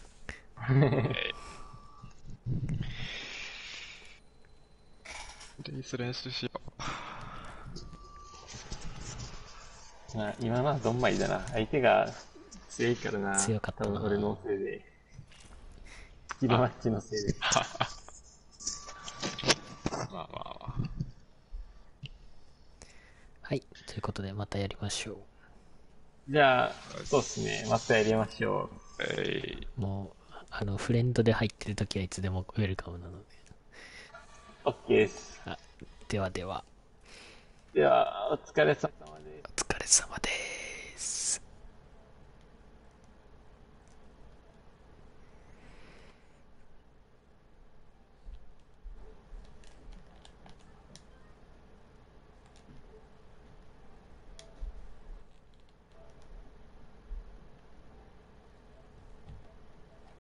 レース練習しよまあ、今のはどんまいだな。相手が強いからな。 強かったな多分俺のせいで。スキルマッチのせいで。 う。まあまあまあ。 はい。ということで、またやりましょじゃあ、そうっすね。またやりましょう。もう、フレンドで入ってるときはいつでもウェルカムなので。 OK です。 あ、ではでは、 では、お疲れ様です。 お疲れ様です。